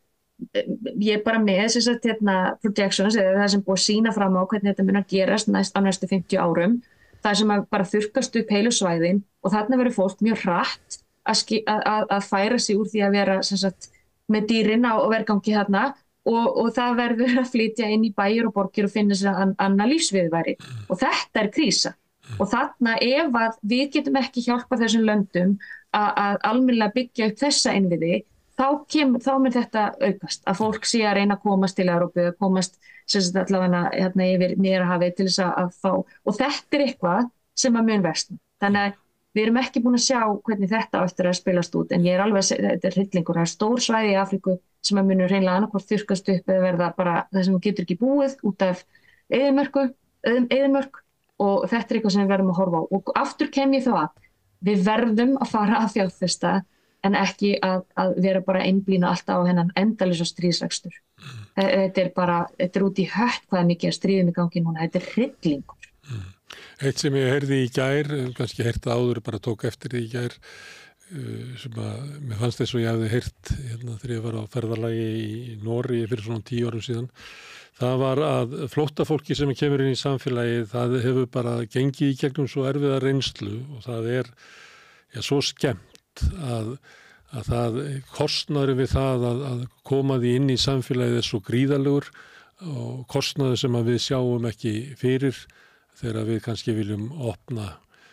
bara með þess að projections eða það sem búið að sýna fram á hvernig þetta mun að gerast á næstu 50 árum. Það sem að bara þurrkast upp heilu svæðin og þarna verður fólk mjög hratt að færa sig úr því að vera sem sagt, með dýrin á vergangi þarna og það verður að flytja inn í bæir og borgir og finna sér annað lífsviðurværi og þetta er krísa og þarna ef að við getum ekki hjálpa þessum löndum að almennilega byggja upp þessa innviði þá mun þetta aukast að fólk sé að reyna að komast til Evrópu að komast allavega yfir Miðjarðarhafið til þess að fá og þetta er eitthvað sem að mun versna. Þannig að við erum ekki búin að sjá hvernig þetta á eftir að spilast út en ég er alveg að þetta er hryllingur. Það er stór svæði í Afríku sem að munur hreinlega annarkvort þurrkast upp eða verða bara það sem getur ekki búið út af eyðimörk og þetta er eitthvað sem við verðum að horfa á. Og aftur kem ég þá að við verðum að fara að fjárfesta en ekki að vera bara einblína alltaf á hennan endalausa stríðsrekstur. Þetta er út í hött hvað er mikið að stríðum í gangi núna, þetta er hryllingur. Eitt sem ég heyrði í gær, kannski heyrði áður, bara tók eftir því í gær, sem að mér fannst þess að ég hefði heyrt þegar ég var á ferðalagi í Noregi fyrir svona 10 árum síðan, það var að flóttafólki sem kemur inn í samfélagið, það hefur bara gengið í gegnum svo erfiða reynslu og það er svo skemmt að það kostnaður við það að koma því inn í samfélagið er svo gríðarlegur og kostnaður sem að við sjáum ekki fyrir þegar við kannski viljum opna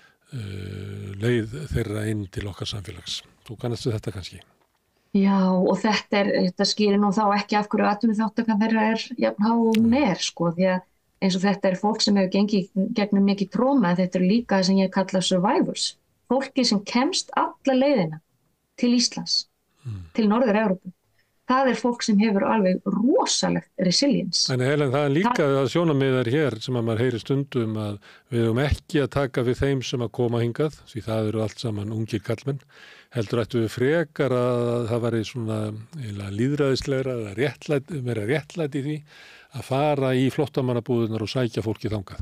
leið þeirra inn til okkar samfélags. Þú kannastu þetta kannski? Já, og þetta skýrir nú þá ekki af hverju atvinnuþátttakan þeirra er jafn há og hún er, sko, því að eins og þetta er fólk sem hefur gengið gegnum mikið tróma, en þetta er líka það sem ég kalla survivors. Fólki sem kemst alla leiðina til Íslands, til Norður-Evrópu. Það er fólk sem hefur alveg rosalegt resilience. En Helen, það er líka að sjónarmiðar hér sem að maður heyri stundum að við höfum ekki að taka við þeim sem að koma hingað, því það eru allt saman ungir kallmenn. Heldur ættu við frekar að það væri svona lýðræðislegra eða meira réttlæti í því að fara í flóttamannabúðunar og sækja fólki þangað.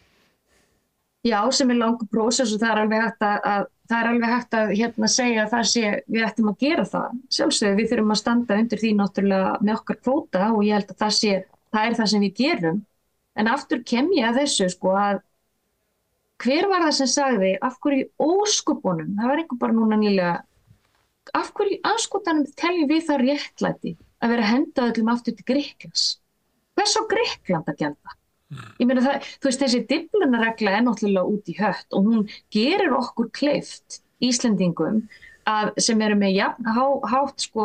Já, sem er langur prósess og það er alveg hægt að segja að við ættum að gera það. Sjálfsögðu, við þurfum að standa undir því náttúrulega með okkar kvóta og ég held að það er það sem við gerum. En aftur kem ég að þessu, sko, að hver var það sem sagði, af hverju ósköpunum, það var einhver bara núna nýlega, af hverju anskotanum teljum við það réttlæti að vera að henda öllum aftur til Grikklands? Hvers á Grikkland að gjalda? Ég meina það, þú veist, þessi Dyflinnarregla er náttúrulega út í hött og hún gerir okkur kleift Íslendingum sem eru með hátt sko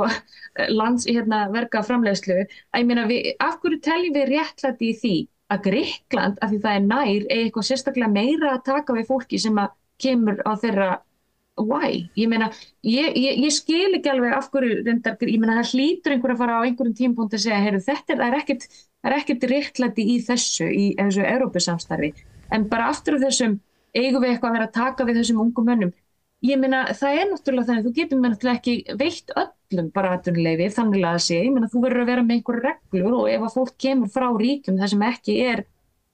verka framleiðslu, að ég meina af hverju teljum við réttlæti í því að Grikkland, af því það er nær, eitthvað sérstaklega meira að taka við fólki sem að kemur á þeirra why? Ég meina, ég skil ekki alveg af hverju reyndar, ég meina það hlýtur einhver að fara á einhverjum tímapunkti að segja, heyrðu, það er ekkert réttlæti í þessu Evrópusamstarfi, en bara aftur af þessum eigum við eitthvað að vera að taka við þessum ungum mönnum. Ég meina, það er náttúrulega þannig, þú getur náttúrulega ekki veitt öllum bara atvinnuleyfi, þannig að segja, ég meina, þú verður að vera með einhverju reglur og ef að fólk kemur frá ríkjum þar sem ekki er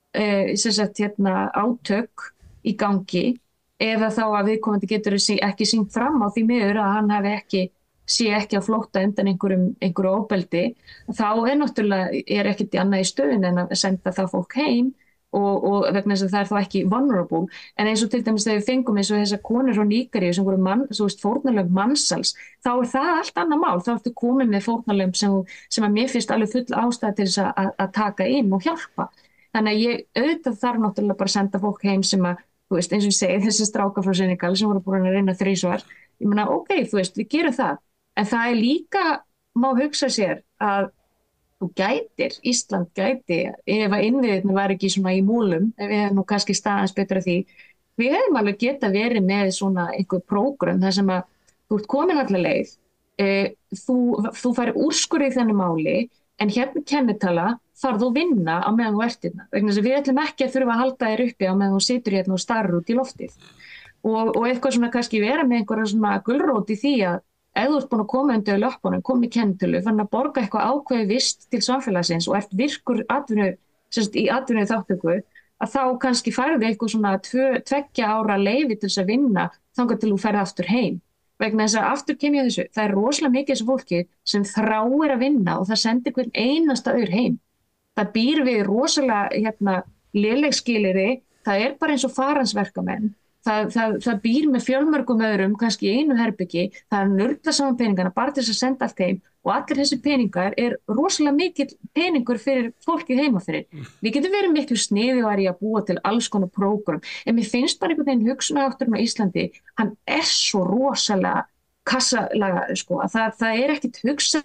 átök í gangi, eða þá að viðkomandi getur ekki sýnt fram á því miður að hann hafi ekki sé ekki á flótta undan einhverju ofbeldi, þá náttúrulega ekkert annað í stöðun en að senda það fólk heim og vegna þess að það þá ekki vulnerable, en eins og til dæmis þegar við fengum eins og þessar konur frá Nígeríu sem voru fórnarlömb mansals, þá það allt annað mál, þá ertu komin með fórnarlömb sem að mér finnst alveg full ástæða til þess að taka inn og hjálpa. Þannig að ég auðvitað þarf náttúrulega bara að senda fólk heim sem að, eins og ég segi, þessi strákar frá Senegal sem voru búin að reyna 3 svar, ég meina, við gerum það, en það líka, má hugsa sér að Ísland gæti, ef að innviðirnir var ekki svona í múlum, ef við hefum nú kannski staðans betur að því, við hefum alveg geta verið með svona einhver prógram þar sem að þú ert komin allar leið, þú færi úrskurði í þennan máli, en hérna kennitala þarf þú vinna á meðan þú ert hérna. Vegna þess að við ætlum ekki að þurfa að halda þér uppi á meðan þú situr hérna og starir út í loftið. Og eitthvað svona kannski vera með einhverja svona gulrót í því að ef þú ert búin að koma undir löppunum, komið kennitölu, fann að borga eitthvað ákveði vist til samfélagsins og ert virkur í atvinnu þáttöku, að þá kannski færðu eitthvað svona 2 ára leyfi til þess að vinna þangað til þú ferð aftur heim. Vegna þess að aftur kem ég að þessu, það er rosalega mikið þessu fólki sem þráir að vinna og það sendir hvern einasta heim. Það býr við rosalega lélegskilyrði, það er bara eins og faransverkamenn. Það býr með fjölmörgum öðrum, kannski í einu herbyggi, það er nörgla saman peningana bara til þess að senda allt heim og allir þessi peningar er rosalega mikill peningur fyrir fólkið heima fyrir. Við getum verið miklu sniðugari að búa til alls konar prógram, en mér finnst bara einhvern veginn hugsunarhátturinn á Íslandi, hann er svo rosalega kassalagaður, að það er ekkit hugsað,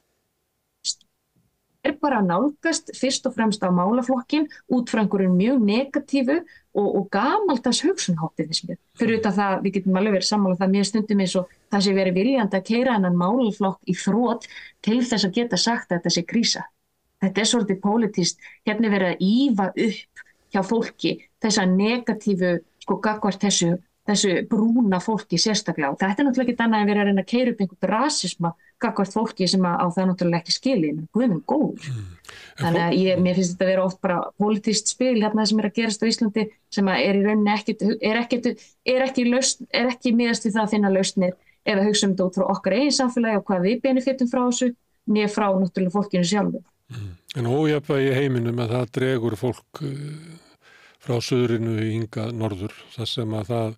er bara að nálgast fyrst og fremst á málaflokkin út frá einhverjum mjög negatífu og gamaldags hugsunarhátti þess mér. Fyrir utan það, við getum alveg verið sammála það mér stundum eins og það sé verið viljandi að keyra þennan málaflokk í þrot til þess að geta sagt að þetta sé krísa. Þetta er svolítið pólitískt, hérna er verið að ýfa upp hjá fólki þessa negatífu, gagnvart þessu brúna fólki sérstaklega. Og þetta er náttúrulega ekki annað en verið að reyna að keyra upp einhvern rasisma gagnvart fólki sem á það náttúrulega ekki skilið, en guð minn góður. Þannig að mér finnst þetta að vera oft bara pólitískt spil hérna sem er að gerast á Íslandi sem er í rauninni er ekki miðast við það að finna lausnir eða hugsa þetta út frá okkar eigin samfélagi og hvað við benefitum frá þessu, né frá náttúrulega fólkinu sjálfu. En ójafnvægi í heiminum að það dregur fólk frá suðrinu hingað norður, þar sem að það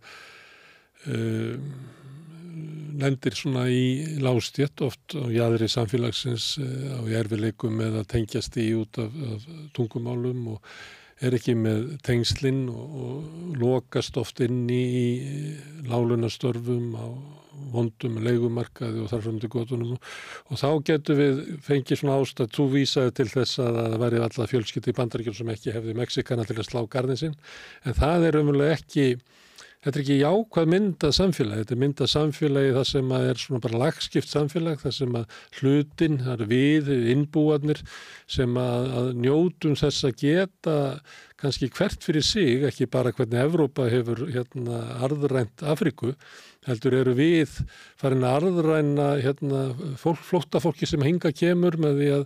lendir svona í lágstétt oft á jaðri samfélagsins á erfiðleikum með að tengjast í út af tungumálum og er ekki með tengslin og lokast oft inn í láglaunastörfum á vondum leigumarkaði og þarfram til götunum og þá getum við fengið svona ástæð, þú vísaði til þess að það væri alla fjölskyldi í Bandaríkjunum sem ekki hefði Mexikana til að slá garðinn sinn, en það er umverulega ekki, þetta er ekki jákvæð myndað samfélagi, þetta er myndað samfélagi þar sem að er svona bara lagskipt samfélag, þar sem að hlutin, það er við, innbúarnir sem að njótum þess að geta kannski hvert fyrir sig, ekki bara hvernig Evrópa hefur arðrænt Afríku, heldur eru við farin að arðræna flóttafólki sem hingað kemur með því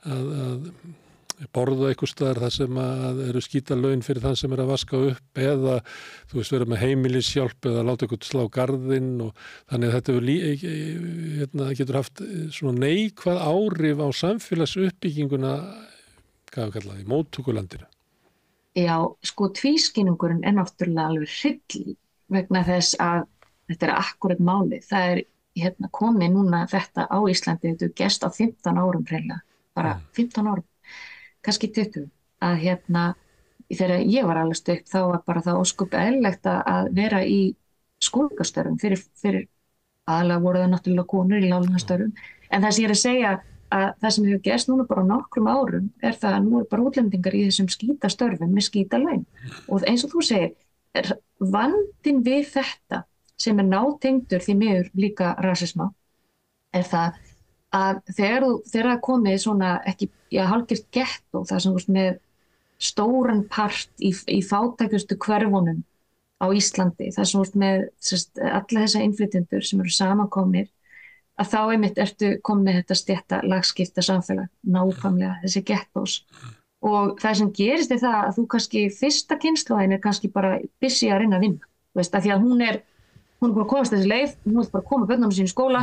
að borða einhvers staðar þar sem að eru skítalaun fyrir þann sem er að vaska upp eða þú veist vera með heimilishjálp eða láta eitthvað slá garðinn og þannig að þetta getur haft svona neikvæð áhrif á samfélagsuppbygginguna hvað við kallaði, í móttökulandinu. Já, tvískinnungurinn er náttúrulega alveg hryllilegur vegna þess að þetta er akkúrat málið. Það er komið núna þetta á Íslandi, þetta er gerst á 15 árum hreinlega, bara 15 árum. Kannski 20, að þegar ég var alveg upp þá var bara það ósköp eðlilegt að vera í skólastörfum fyrir aðalega voru það náttúrulega konur í láglaunastörfum, en það sem ég er að segja að það sem hefur gerst núna bara á nokkrum árum er það að nú eru bara útlendingar í þessum skítastörfum með skítalaun og eins og þú segir, vandinn við þetta sem er nátengdur því miður líka rasisma er það að þegar það komið svona ekki hálfgert gettó það sem með stóran part í fátækustu hverfunum á Íslandi, það sem með alla þessa innflytjendur sem eru samankomnir, að þá einmitt ertu komið með þetta stétta lagskipta samfélag, nákvæmlega þessi gettos. Og það sem gerist er það að þú kannski fyrsta kynslóðin er kannski bara busy að reyna að vinna, þú veist, af því að hún er búin að komast þessi leið, hún er bara að koma börnunum sínu í skóla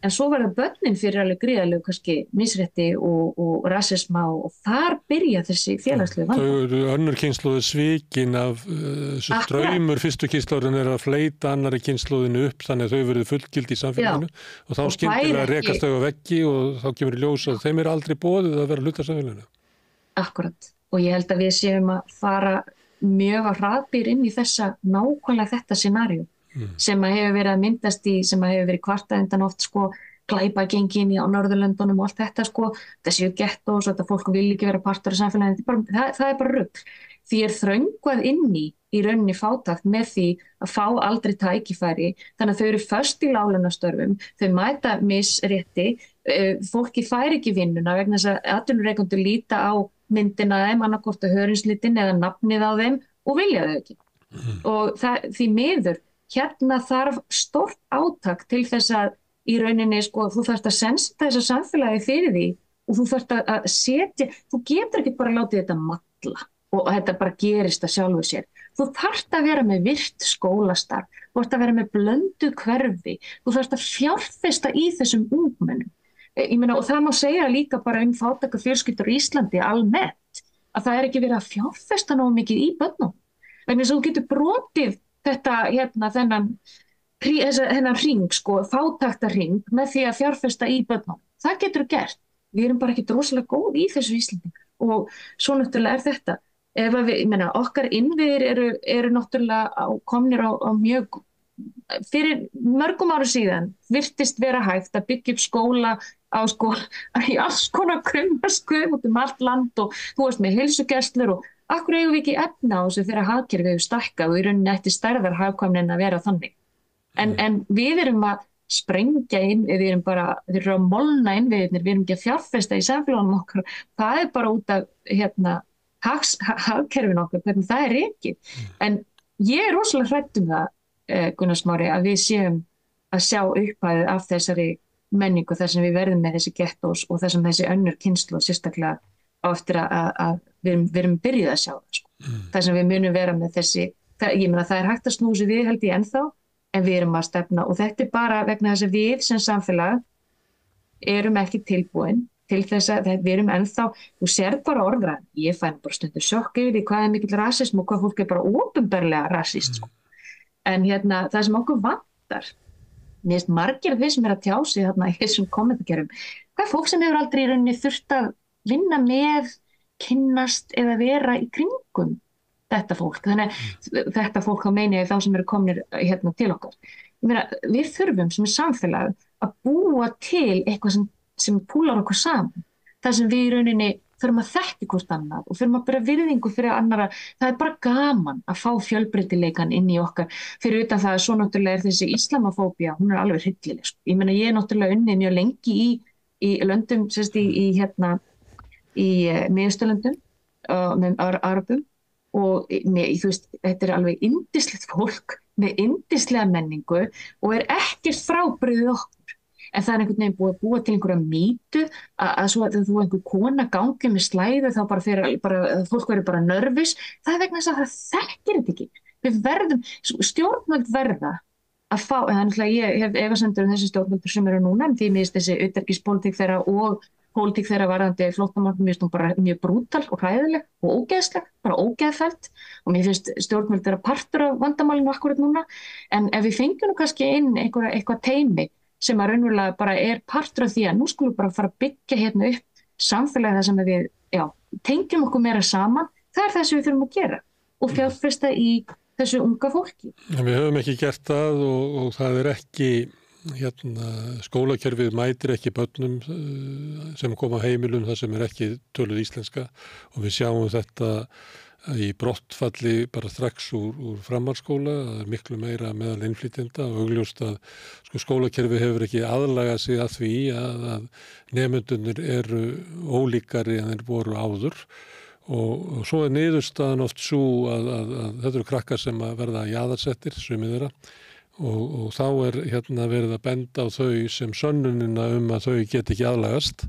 En svo verða börnin fyrir alveg gríðarlegu kannski misrétti og rasisma og þar byrja þessi félagslegu vandamál. Þau eru önnur kynslóð svikin af draumur fyrstu kynslóðin að fleyta annari kynslóðinu upp þannig að þau verið fullgild í samfélaginu og þá skyndilega rekast þau á veggi og þá kemur í ljós að þeim aldrei boðið að vera hluta samfélaginu. Akkurat. Og ég held að við séum að fara mjög á hraðbyr inn í nákvæmlega þetta scenaríu. Sem að hefur verið að myndast í, sem að hefur verið kvartað undan oft glæpagengin á Norðurlöndunum og allt þetta þessi gettos og þetta fólk vil ekki vera partur af samfélaginu, það er bara rugl. Því þröngvað inn í rauninni fátækt með því að fá aldrei tækifæri, þannig að þau eru föst í láglaunastörfum, þau mæta misrétti, fólki fær ekki vinnuna vegna þess að atvinnurekendur líta á myndina þeim, annaðhvort að hörundslitin eða nafnið á þeim og vilja þau ekki. Og því miður hérna þarf stórt átak til þess að í rauninni þú þarft að sensita þessa samfélagi fyrir því og þú þarft að setja, þú getur ekki bara látið þetta malla og þetta bara gerist að sjálfu sér. Þú þarft að vera með virkt skólastarf, þú þarft að vera með blöndu hverfi, þú þarft að fjárfesta í þessum ungmennum. Ég meina, og það má segja líka bara fátækar fjölskyldur í Íslandi almennt, að það ekki verið að fjárfesta nógu mikið í börnum. Vegna þess að þú getur brotið þetta þennan hring, fátæktarhring með því að fjárfesta í börnum. Það getur gert. Við erum bara ekki rosalega góð í þessu Íslandi og svo náttúrulega þetta. Ef ég meina, okkar innviðir eru náttúrulega komnir á mjög, fyrir mörgum árum síðan virtist vera hægt að byggja upp skóla í alls konar krummaskum út allt land og þú veist með heilsugæslur og akkur eigum við ekki efna á þessu þegar hagkerfið hefur stækkað og í rauninni eftir stærðar hagkvæmni en að vera þannig. En við erum að sprengja inn, við erum að molna innviðirnir, við erum ekki að fjárfesta í samfélagunum okkar. Það er bara út af hagkerfinu okkar, hvernig það er ekki. En ég er rosalega hrædd það, Gunnar Smári, að við séum að sjá upphæðið af þessari menningu þar sem við verðum með þessi gettos og þar sem þessi önnur kynslóð sérstaklega á eftir að við erum byrjuð að sjá það. Þar sem við munum vera með þessi, ég meina það er hægt að snúsi við held ég ennþá, en við erum að stefna og þetta er bara vegna þess að við sem samfélag erum ekki tilbúin til þess að við erum ennþá, þú sér bara orðræðan, ég fæ bara stundu sjokk yfir því hvað er mikill rasism og hvað fólk er bara opinberlega rasist. En það sem okkur vantar, mér finnst margir af þeir sem að tjá sig í þessum kommentagerum, hvað er fólk sem hefur aldrei í rauninni þurft að vinna með, kynnast eða vera í kringum þetta fólk. Þannig þetta fólk þá meina ég þá sem eru komnir til okkar. Ég meina, við þurfum sem samfélag að búa til eitthvað sem púlar okkur saman. Það sem við í rauninni þurfum að þekka hvort annað og þurfum að bera virðingu fyrir annara. Það er bara gaman að fá fjölbreytileikan inn í okkar. Fyrir utan það að svo náttúrulega er þessi islamofóbía, hún er alveg hryllileg. Ég meina, ég er náttúrulega unnið mjög lengi í löndum, í Miðausturlöndum með Arabum og þú veist, þetta er alveg yndislegt fólk með yndislega menningu og er ekkert frábrugðið okkur. En það er einhvern veginn búið að búa til einhverja mýtu að svo að þú einhver kona gangi með slæðu þá fólk verður bara nervus. Það er vegna þess að það þekkir þetta ekki. Við verðum, stjórnvöld verða að fá, þannig að ég hef efasemdir þessi stjórnvöldur sem eru núna, en því mér finnst þessi utanríkispólitík þeirra og pólitík þeirra varðandi flóttamál, mér finnst hún bara mjög brútal og hræðileg og ógeðsleg, bara ógeðfellt og mér finnst stjórnvöld vera partur af vandamálinu akkurat núna, en ef við fengjum kannski inn eitthvað teymi sem að raunverulega bara er partur af því að nú skulum bara fara að byggja upp samfélagi þar sem við tengjum okkur meira saman, það er það sem við þurfum að gera og fjárfesta í þessu unga fólki. En við höfum ekki gert það og það er ekki skólakerfið mætir ekki börnum sem koma heimilum þar sem er ekki töluð íslenska og við sjáum þetta í brottfalli bara strax úr framhaldsskóla, það er miklu meira meðal innflytjenda og augljóst að skólakerfið hefur ekki aðlagað sig að því að nemendurnir eru ólíkari en þeir voru áður og svo er niðurstaðan oft svo að þetta eru krakkar sem að verða jaðarsettir, sumir þeirra og þá er verið að benda á þau sem sönnunina að þau geti ekki aðlagast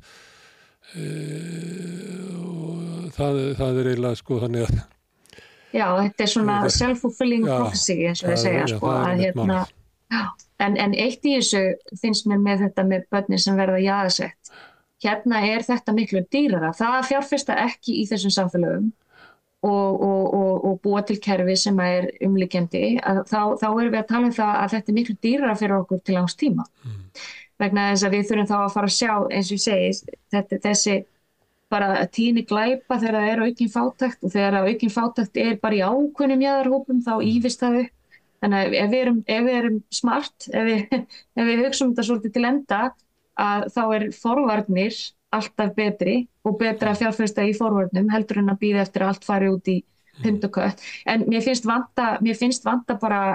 og það er eiginlega þannig að Já, þetta er svona self-fulfilling prophecy eins og þau segja að En eitt í þessu finnst mér með þetta með börnin sem verða jaðarsett. Hérna þetta miklu dýrara. Það fjárfesta ekki í þessum samfélögum og búa til kerfi sem umliggjandi. Þá erum við að tala um það að þetta miklu dýrara fyrir okkur til langs tíma. Vegna þess að við þurfum þá að fara að sjá, eins og ég segi, þessi bara tíðni glæpa þegar það aukin fátækt og þegar aukin fátækt bara í ákveðnum jaðarhópum þá ívist það upp. Þannig að ef við erum smart, ef við hugsum þetta svolítið til enda, að þá forvarnir alltaf betri og betra að fjárfesta í forvarnum heldur en að bíða eftir að allt fari út í hund og kött. En mér finnst vanta bara,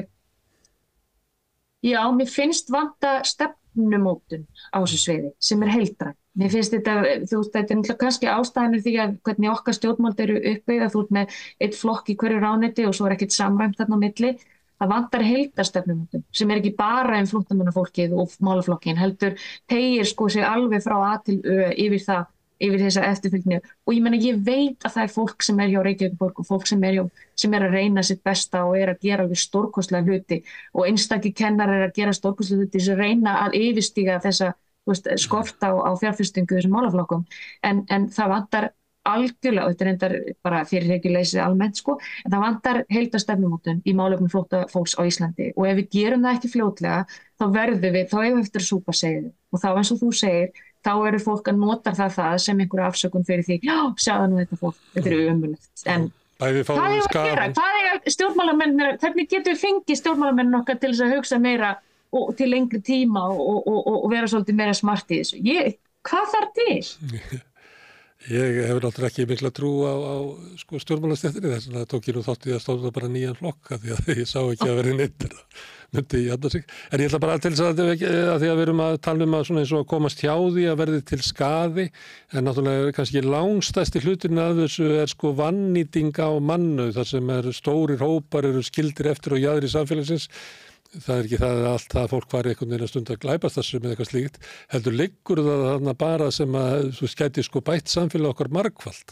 mér finnst vanta stefnumótun á þessu sviði sem heildræn. Mér finnst þetta kannski ástæðanir því að hvernig okkar stjórnmál eru uppbyggð að þú ert með eitt flokk í hverju ráðuneyti og svo ekkert samræmt þarna á milli. Það vantar heildarstefnumótun sem ekki bara flóttamannafólkið og málaflokkin heldur teygir sig alveg frá A til Ö yfir þessa eftirfylgni. Og ég veit að það fólk sem hjá Reykjavíkurborg og fólk sem að reyna sitt besta og að gera alveg stórkostlega hluti og einstakir kennarar að gera stórkostlega hluti sem reyna að yfirstíga þessa skort á fjárfestingu þessum málaflokkum. En það vantar algjörlega, og þetta reyndar bara fyrirhyggjuleysi almennt en það vantar heildarstefnumótun í málefnum flóttafólks á Íslandi og ef við gerum það ekki fljótlega þá eigum við eftir að súpa segið og þá eins og þú segir, þá fólk að nota það sem einhverja afsökun fyrir því, sjáðu nú þetta fólk, þetta ömurlegt. En hvað að gera? Hvernig getum við fengið stjórnmálamenn okkar til þess að hugsa meira og til lengri tíma og vera svolítið meira smart í þessu? Hvað þarf til? Ég hefur náttúrulega ekki mikla trú á stjórnmálastéttinni þess að það tók ég nú þátt í að stóða bara nýjan flokk því að ég sá ekki að vera neitt myndi í jafna sig. En ég ætla bara til þess að því að við erum að tala um að svona eins og að komast hjá því að verði til skaði en náttúrulega kannski langstæsti hlutin að þessu vannýting á mannu þar sem stórir hópar skildir eftir og jaðrir samfélagsins. Það ekki það að allt það fólk var einhvern veginn að stunda glæpastarfsemi með eitthvað slíkt, heldur liggur það þarna bara sem að gæti bætt samfélag okkar margfalt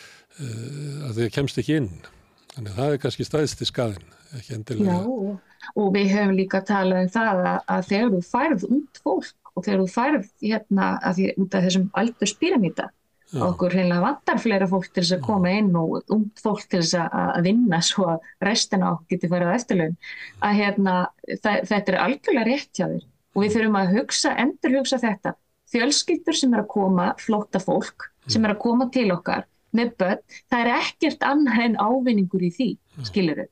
að því að kemst ekki inn. Þannig að það kannski stæðsti skaðinn, ekki endilega. Já, og við höfum líka talað um það að þegar þú færð ungt fólk og þegar þú færð út af þessum aldurspíramíta okkur hreinlega vantar fleira fólk til þess að koma inn og ungt fólk til þess að vinna svo að restina okkur geti farið á eftirlaun að þetta algjörlega rétt hjá þér og við þurfum að endurhugsa þetta fjölskyldur sem að koma flóttafólk sem að koma til okkar með börn, það ekkert annað en ávinningur í því, skilurðu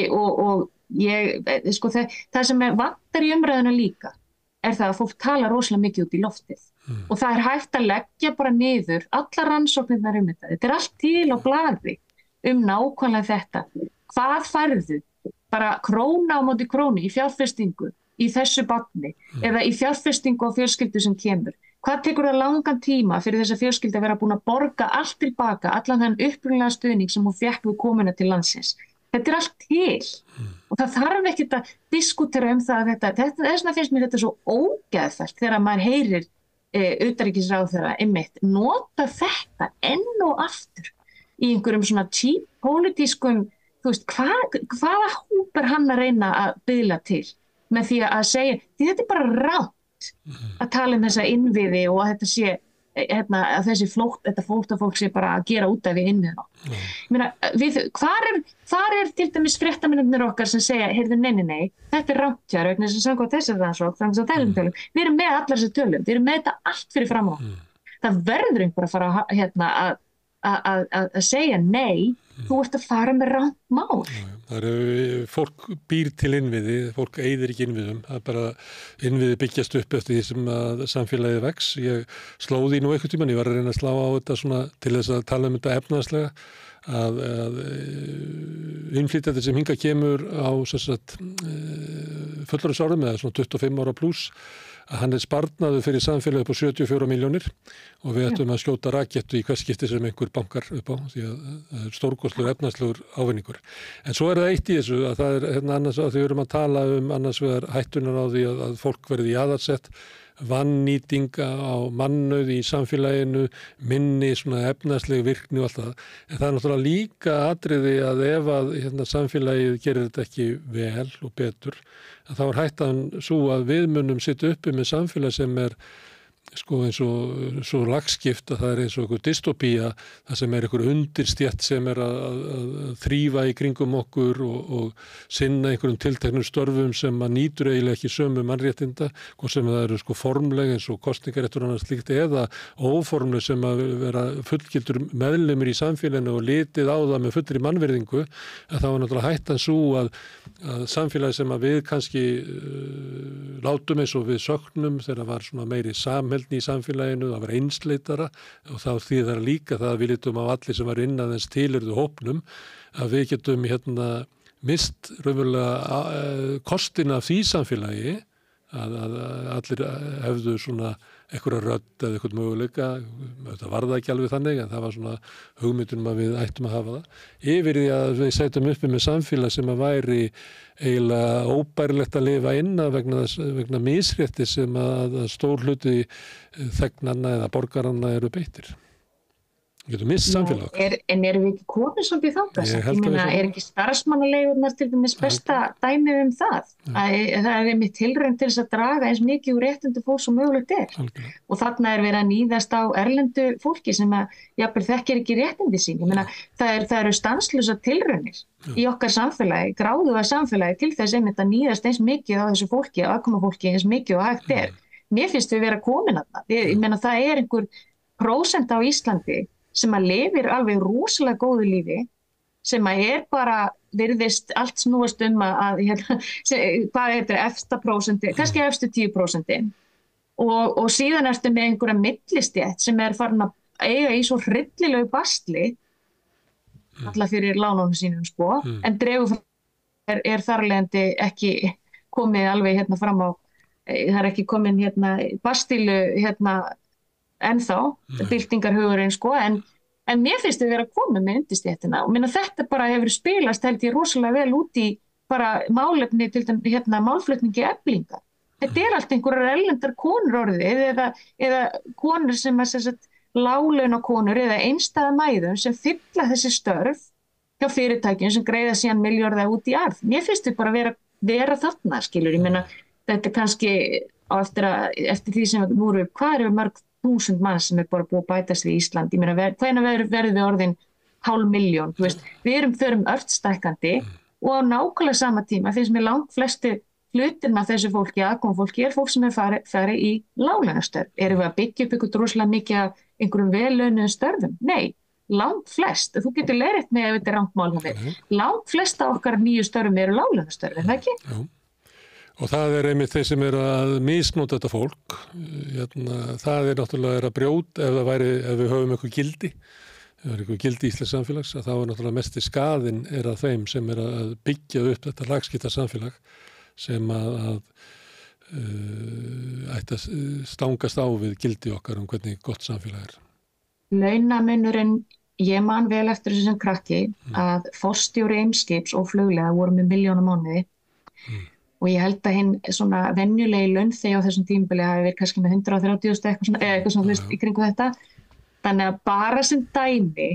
það sem vantar í umræðuna líka það að fólk tala rosalega mikið út í loftið og það hægt að leggja bara niður allar rannsóknirnar þetta. Þetta allt til á blaði nákvæmlega þetta. Hvað færðu? Bara króna á móti krónu í fjárfestingu í þessu barni eða í fjárfestingu á fjölskyldu sem kemur. Hvað tekur það langan tíma fyrir þessa fjölskyldu að vera búin að borga allt tilbaka, allan þann upprunalega stuðning sem hún fékk við komuna til landsins? Þetta allt til og það þarf ekkert að diskutera það að þessna finnst mér þetta svo ógeðfellt þegar maður heyrir utanríkisráðherra einmitt nota þetta enn og aftur í einhverjum svona cheap pólitískum, hvaða hóp hann að reyna að biðla til með því að segja, því þetta bara rátt að tala þessa innviði og að þetta sé að þetta flóttafólk sé bara að gera út af við innviðina. Hvar til dæmis fréttamennirnir okkar sem segja, heyrðu, nei, þetta rátt hjá vegna sem samkvæmt þessar rannsókn, samkvæmt þessum tölum. Við erum með allar þessar tölum, við erum með þetta allt fyrir fram á. Það verður einhver að fara að segja nei, þú ert að fara með rangt mál. Það fólk býr til innviði, fólk eyðir ekki innviðum, það bara innviði byggjast upp eftir því sem að samfélagið vex. Ég slóði nú einhvern tímann, ég var að reyna að slá á þetta svona til þess að tala um þetta efnahagslega, að innflytjandi sem hingað kemur á fullorðinsárum eða svona 25 ára pluss, að hann sparnaður fyrir samfélagi upp á 74 milljónir og við ættum að skjóta rakettu í hvers skipti sem einhver bankar upp á því að það stórkostlegur efnahagslegur ávinningur. En svo það eitt í þessu að það annars að því við erum að tala annars vegar hættunar á því að fólk verði jaðarsett vannýtinga á mannauð í samfélaginu, minni svona efnaðsleg virkni og allt það. En það náttúrulega líka atriði að ef að samfélagið gerir þetta ekki vel og betur, að þá hættan svo að við munum sitja uppi með samfélag sem sko eins og svo lagskipt að það eins og einhver dystopía, það sem einhver undirstétt sem að þrífa í kringum okkur og sinna einhverjum tilteknum störfum sem að nýtur eiginlega ekki sömu mannréttinda, hvort sem það eru sko formleg eins og kosningaréttur og annað slíkt eða óformleg sem að vera fullgildur meðlimur í samfélaginu og litið á það með fullri mannvirðingu, að það var náttúrulega hættan svo að samfélagi sem að við kannski látum eins og við söknum þegar var svona meiri samheldni í samfélaginu, það var einsleitara og þá þýðar líka það að við litum á allir sem var innan þess tilyrðu hópnum að við getum mist raunverulega kostina af því samfélagi að allir hefðu svona einhverja rödd eða einhvern möguleika, þetta var það ekki alveg þannig en það var svona hugmyndunum að við ættum að hafa það. Yfir því að við setjum uppi með samfélag sem að væri eiginlega óbærilegt að lifa inna vegna misrétti sem að stór hluti þegnanna eða borgaranna eru beittir. Við getum mist samfélag. En erum við ekki komin svolítið þangað? Ég meina, ekki starfsmannaleigurnar til dæmis besta dæmið það? Það einmitt tilraun til þess að draga eins mikið úr réttindi fólks og mögulegt Algjörlega. Og þarna verið að níðast á erlendu fólki sem að jafnvel þekkir ekki réttindi sín. Ég meina, það eru stanslausar tilraunir í okkar samfélagi, gráðuga samfélagi til þess einmitt að níðast eins mikið á þessu fólki, afkomufólki eins mikið og hægt Mér finnst við vera komin að það. Ég meina, það einhver prósent á Íslandi sem að lifir alveg rosalega góðu lífi, sem að bara virðist allt snúast að hvað efsta prósenti, kannski efstu 10%. Og síðan ertu með einhverja millistétt sem farin að eiga í svo hryllilegu basli, alla fyrir lánunum sínum sko, en dregur þarlegandi ekki komið alveg fram á, það ekki komin bastilu ennþá, byltingarhugurinn sko, en mér finnst við vera að koma með undirstéttina og þetta bara hefur spilast held ég rosalega vel út í bara málefni til málflutningi Eflingar. Þetta allt einhverjar erlendar konur orðið eða konur sem láglaunakonur eða einstæða mæður sem fylla þessi störf hjá fyrirtækjum sem greiða síðan milljarða út í arð. Mér finnst við bara vera þarna, skilur. Ég meina, þetta kannski eftir því sem nú eru hvað eru mörg 1000 manns sem bara búið að bætast við Ísland. Ég meina, hvenær verðum við orðin 500.000, þú veist. Við förum ört stækkandi og á nákvæmlega sama tíma finnst mér langt flestu hlutin af þessu fólki, aðkomufólki, fólk sem farið í láglaunastörf. Erum við að byggja upp ykkur droslega mikið af einhverjum vellaunuðum störfum? Nei, langt flest. Þú getur leiðrétt með ef þetta rangt mál. Langt flest af okkar nýju störfum eru láglaunastörf, er það ekki? Já. Og það einmitt þeir sem að misnota þetta fólk. Það náttúrulega að brjóta ef við höfum eitthvað gildi, í Íslands samfélags, að þá náttúrulega mesti skaðinn að þeim sem að byggja upp þetta lagskipta samfélag sem að ætti að stangast á við gildi okkar hvernig gott samfélag Launamunurinn, ég man vel eftir þessu sem krakki að forstjóri Eimskips og fluglega voru með 1 milljón á mánuði. Og ég held að hinn svona venjulegi launþegi á þessum tímabili hafi verið kannski með 130.000 eitthvað svona í kringu þetta. Þannig að bara sem dæmi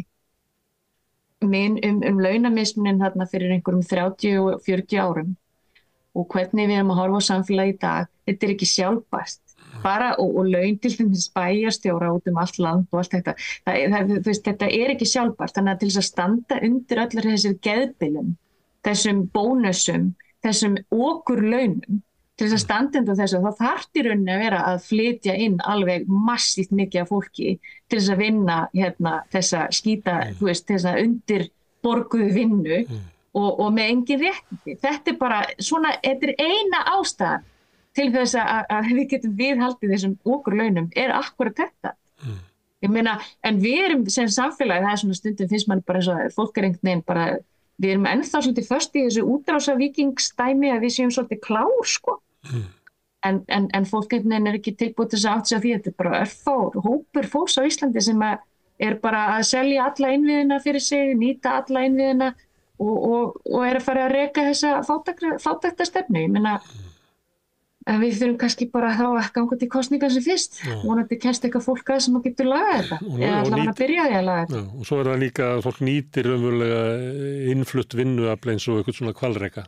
launamismunin þarna fyrir einhverjum 30 og 40 árum og hvernig við erum að horfa á samfélagi í dag, þetta ekki sjálfbært. Bara og laun til dæmis bæjarstjóra út allt land og allt þetta. Þetta ekki sjálfbært. Þannig að til þess að standa undir allar þessir geðbilum, þessum bónusum, þessum okurlaunum til þess að standa undir þessu, þá þarf í rauninni að vera að flytja inn alveg massíft mikið af fólki til þess að vinna þessa skýta, þessa undirborguðu vinnu og með engin réttindi. Þetta bara svona, þetta eina ástæðan til þess að við getum viðhaldið þessum okurlaunum akkúrat þetta. Ég meina, en við erum sem samfélagi, það svona stundum finnst mann bara eins og fólk einhvern veginn bara við erum ennþá svolítið föst í þessu útrásavíkingsdæmi að við séum svolítið klár, sko. En fólk ekki tilbúið til þess að átta sig á því. Þetta bara hópur fólks á Íslandi sem bara að selja alla innviðina fyrir sig, nýta alla innviðina og að fara að reka þessa fátæktarstefnu. Ég meina, En við þurfum kannski bara þá að ganga til kosningar sem fyrst. Vonandi kemst eitthvað fólk að sem getur lagað þetta. Eða allavega að byrja því að laga þetta. Og svo það líka að fólk nýtir raunverulega innflutt vinnuafl eins og eitthvað svona hvalreka.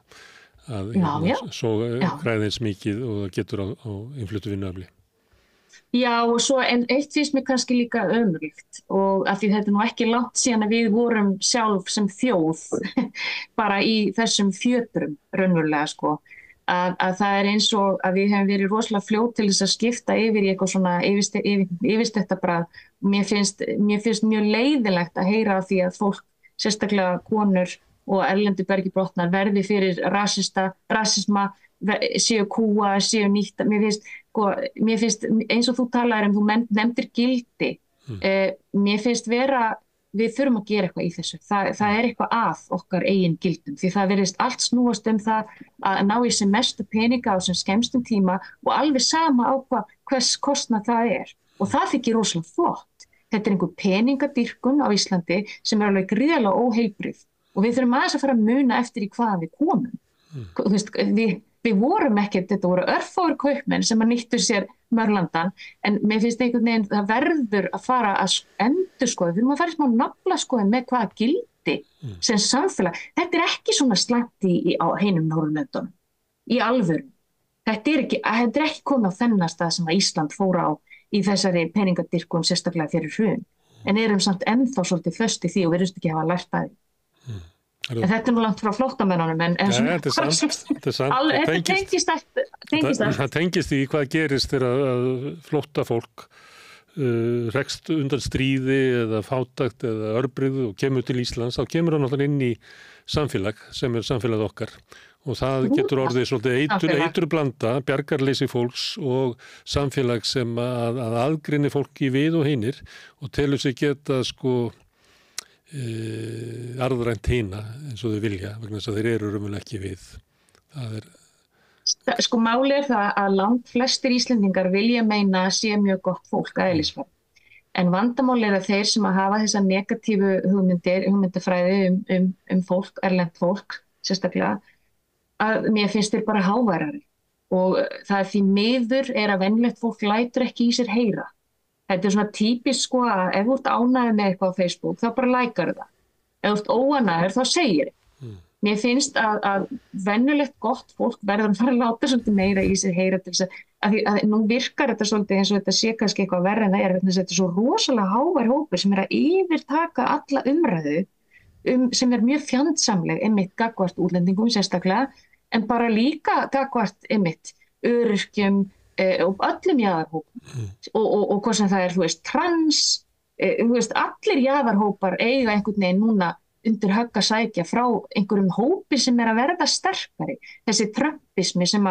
Svo græðins mikið og það getur á innfluttu vinnuafli. Já, og svo en eitt finnst mér kannski líka ömurlegt og af því þetta nú ekki langt síðan að við vorum sjálf sem þjóð bara í þessum fjötrum raunverulega sko. Að það eins og að við hefum verið rosalega fljót til þess að skipta yfir í eitthvað svona yfirstættabragð. Mér finnst mjög leiðilegt að heyra af því að fólk, sérstaklega konur og erlendu bergibrotnar verði fyrir rasisma, séu kúa, séu nýtta. Mér finnst eins og þú talaðir þú nefndir gildi. Mér finnst við þurfum að gera eitthvað í þessu. Það er eitthvað að okkar eigin gildum því það virðist allt snúast það að ná í sem mestu peninga á sem skemmstum tíma og alveg sama á hvers kostnað það er. Og það þykir rosalega flott. Þetta er einhver peningadýrkun á Íslandi sem alveg gríðarlega óheilbrigð og við þurfum aðeins að fara að muna eftir í hvaðan við komum. Þú veist, við vorum ekkert, þetta voru örfáir kaupmenn sem að nýttu sér mörlandan, en mér finnst einhvern veginn það verður að fara að endurskoða, við erum að fara í smá naflaskoðun með hvaða gildi sem samfélag. Þetta er ekki svona slæmt á hinum Norðurlöndunum, í alvöru. Þetta er ekki komið á þennan stað sem að Ísland fór á í þessari peningadýrkun sérstaklega fyrir hrun, en erum samt ennþá svolítið föst í því og virðumst ekki hafa lært að því. En þetta nú langt frá flóttamönnunum þetta tengist það tengist í hvað gerist þegar flótta fólk rekst undan stríði eða fátækt eða örbirgð og kemur til Íslands, þá kemur hann náttúrulega inn í samfélag sem er samfélag okkar og það getur orðið svolítið eiturblanda, bjargarleysi fólks og samfélag sem að aðgreini fólki við og hinir og telur sig geta arðrænt hina eins og þau vilja vegna þess að þeir eru raunverulega ekki við. Málið er það að langt flestir Íslendingar vilja meina að sé mjög gott fólk að eðlisfæri. En vandamál er að þeir sem að hafa þessa negatífu hugmyndafræði fólk, erlent fólk, sérstaklega, að mér finnst þeir bara háværari. Og það er því miður er að venjulegt fólk lætur ekki í sér heyra. Þetta er svona típist að ef þú ert ánægður með eitthvað á Facebook, þá bara lækar það. Ef þú ert óánægður, þá segir það. Mér finnst að venjulegt gott fólk verður að fara að láta svolítið meira í sér heyra til þess að nú virkar þetta svolítið eins og þetta sé kannski eitthvað verra en það er, þetta er svo rosalega hávær hópur sem er að yfirtaka alla umræðu sem er mjög fjandsamleg einmitt gagnvart útlendingum sérstaklega, en bara líka gagnvart einmitt öryrkjum og öllum jaðarhópum og hvað sem það er, trans, allir jaðarhópar eiga einhvern veginn núna undir högg að sækja frá einhverjum hópi sem er að verða sterkari. Þessi trumpismi sem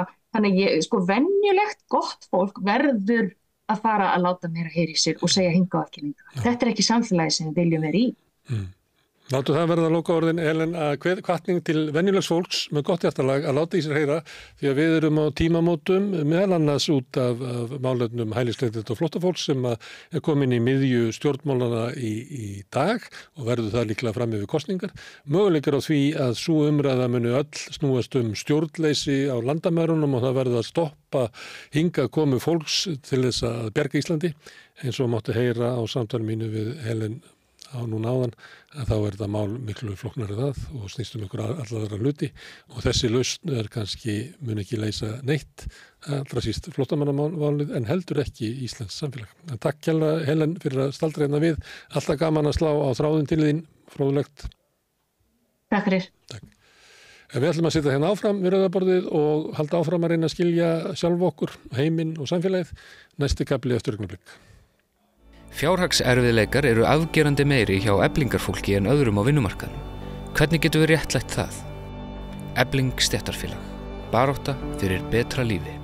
venjulegt gott fólk verður að fara að láta meira heyra í sér og segja hingað ekki lengra. Þetta er ekki samfélagi sem við viljum vera í. Látum það verða lokaorðin, Ellen, að hvatning til venjulegs fólks með gott hjartalag að láta í sér heyra því að við erum á tímamótum meðal annars út af málefnum hælisleitenda og flóttafólks sem er komin í miðju stjórnmálana í dag og verður það líklega fram yfir kosningar. Möguleikar á því að sú umræða muni öll snúast stjórnleysi á landamærunum og það verður að stoppa hingað komu fólks til þess að bjarga Íslandi eins og mátti heyra á samtali mínu við Helen á núna áðan að þá er það mál miklu flóknari það og snýst ykkur allara hluti og þessi lausn er kannski mun ekki leysa neitt allra síst flóttamannamálið en heldur ekki Íslands samfélag. En takk kærlega Helen fyrir að staldra hérna við, alltaf gaman að slá á þráðin til þín, fróðlegt. Takk fyrir. Takk. Við ætlum að sitja hérna áfram við rauðaborðið og halda áfram að reyna að skilja sjálf okkur, heiminn og samfélagið, næsti kafli eftir augnablik. Fjárhagserfiðleikar eru afgerandi meiri hjá eflingarfólki en öðrum á vinnumarkaðnum. Hvernig getum við réttlætt það? Efling stéttarfélag. Barátta fyrir betra lífi.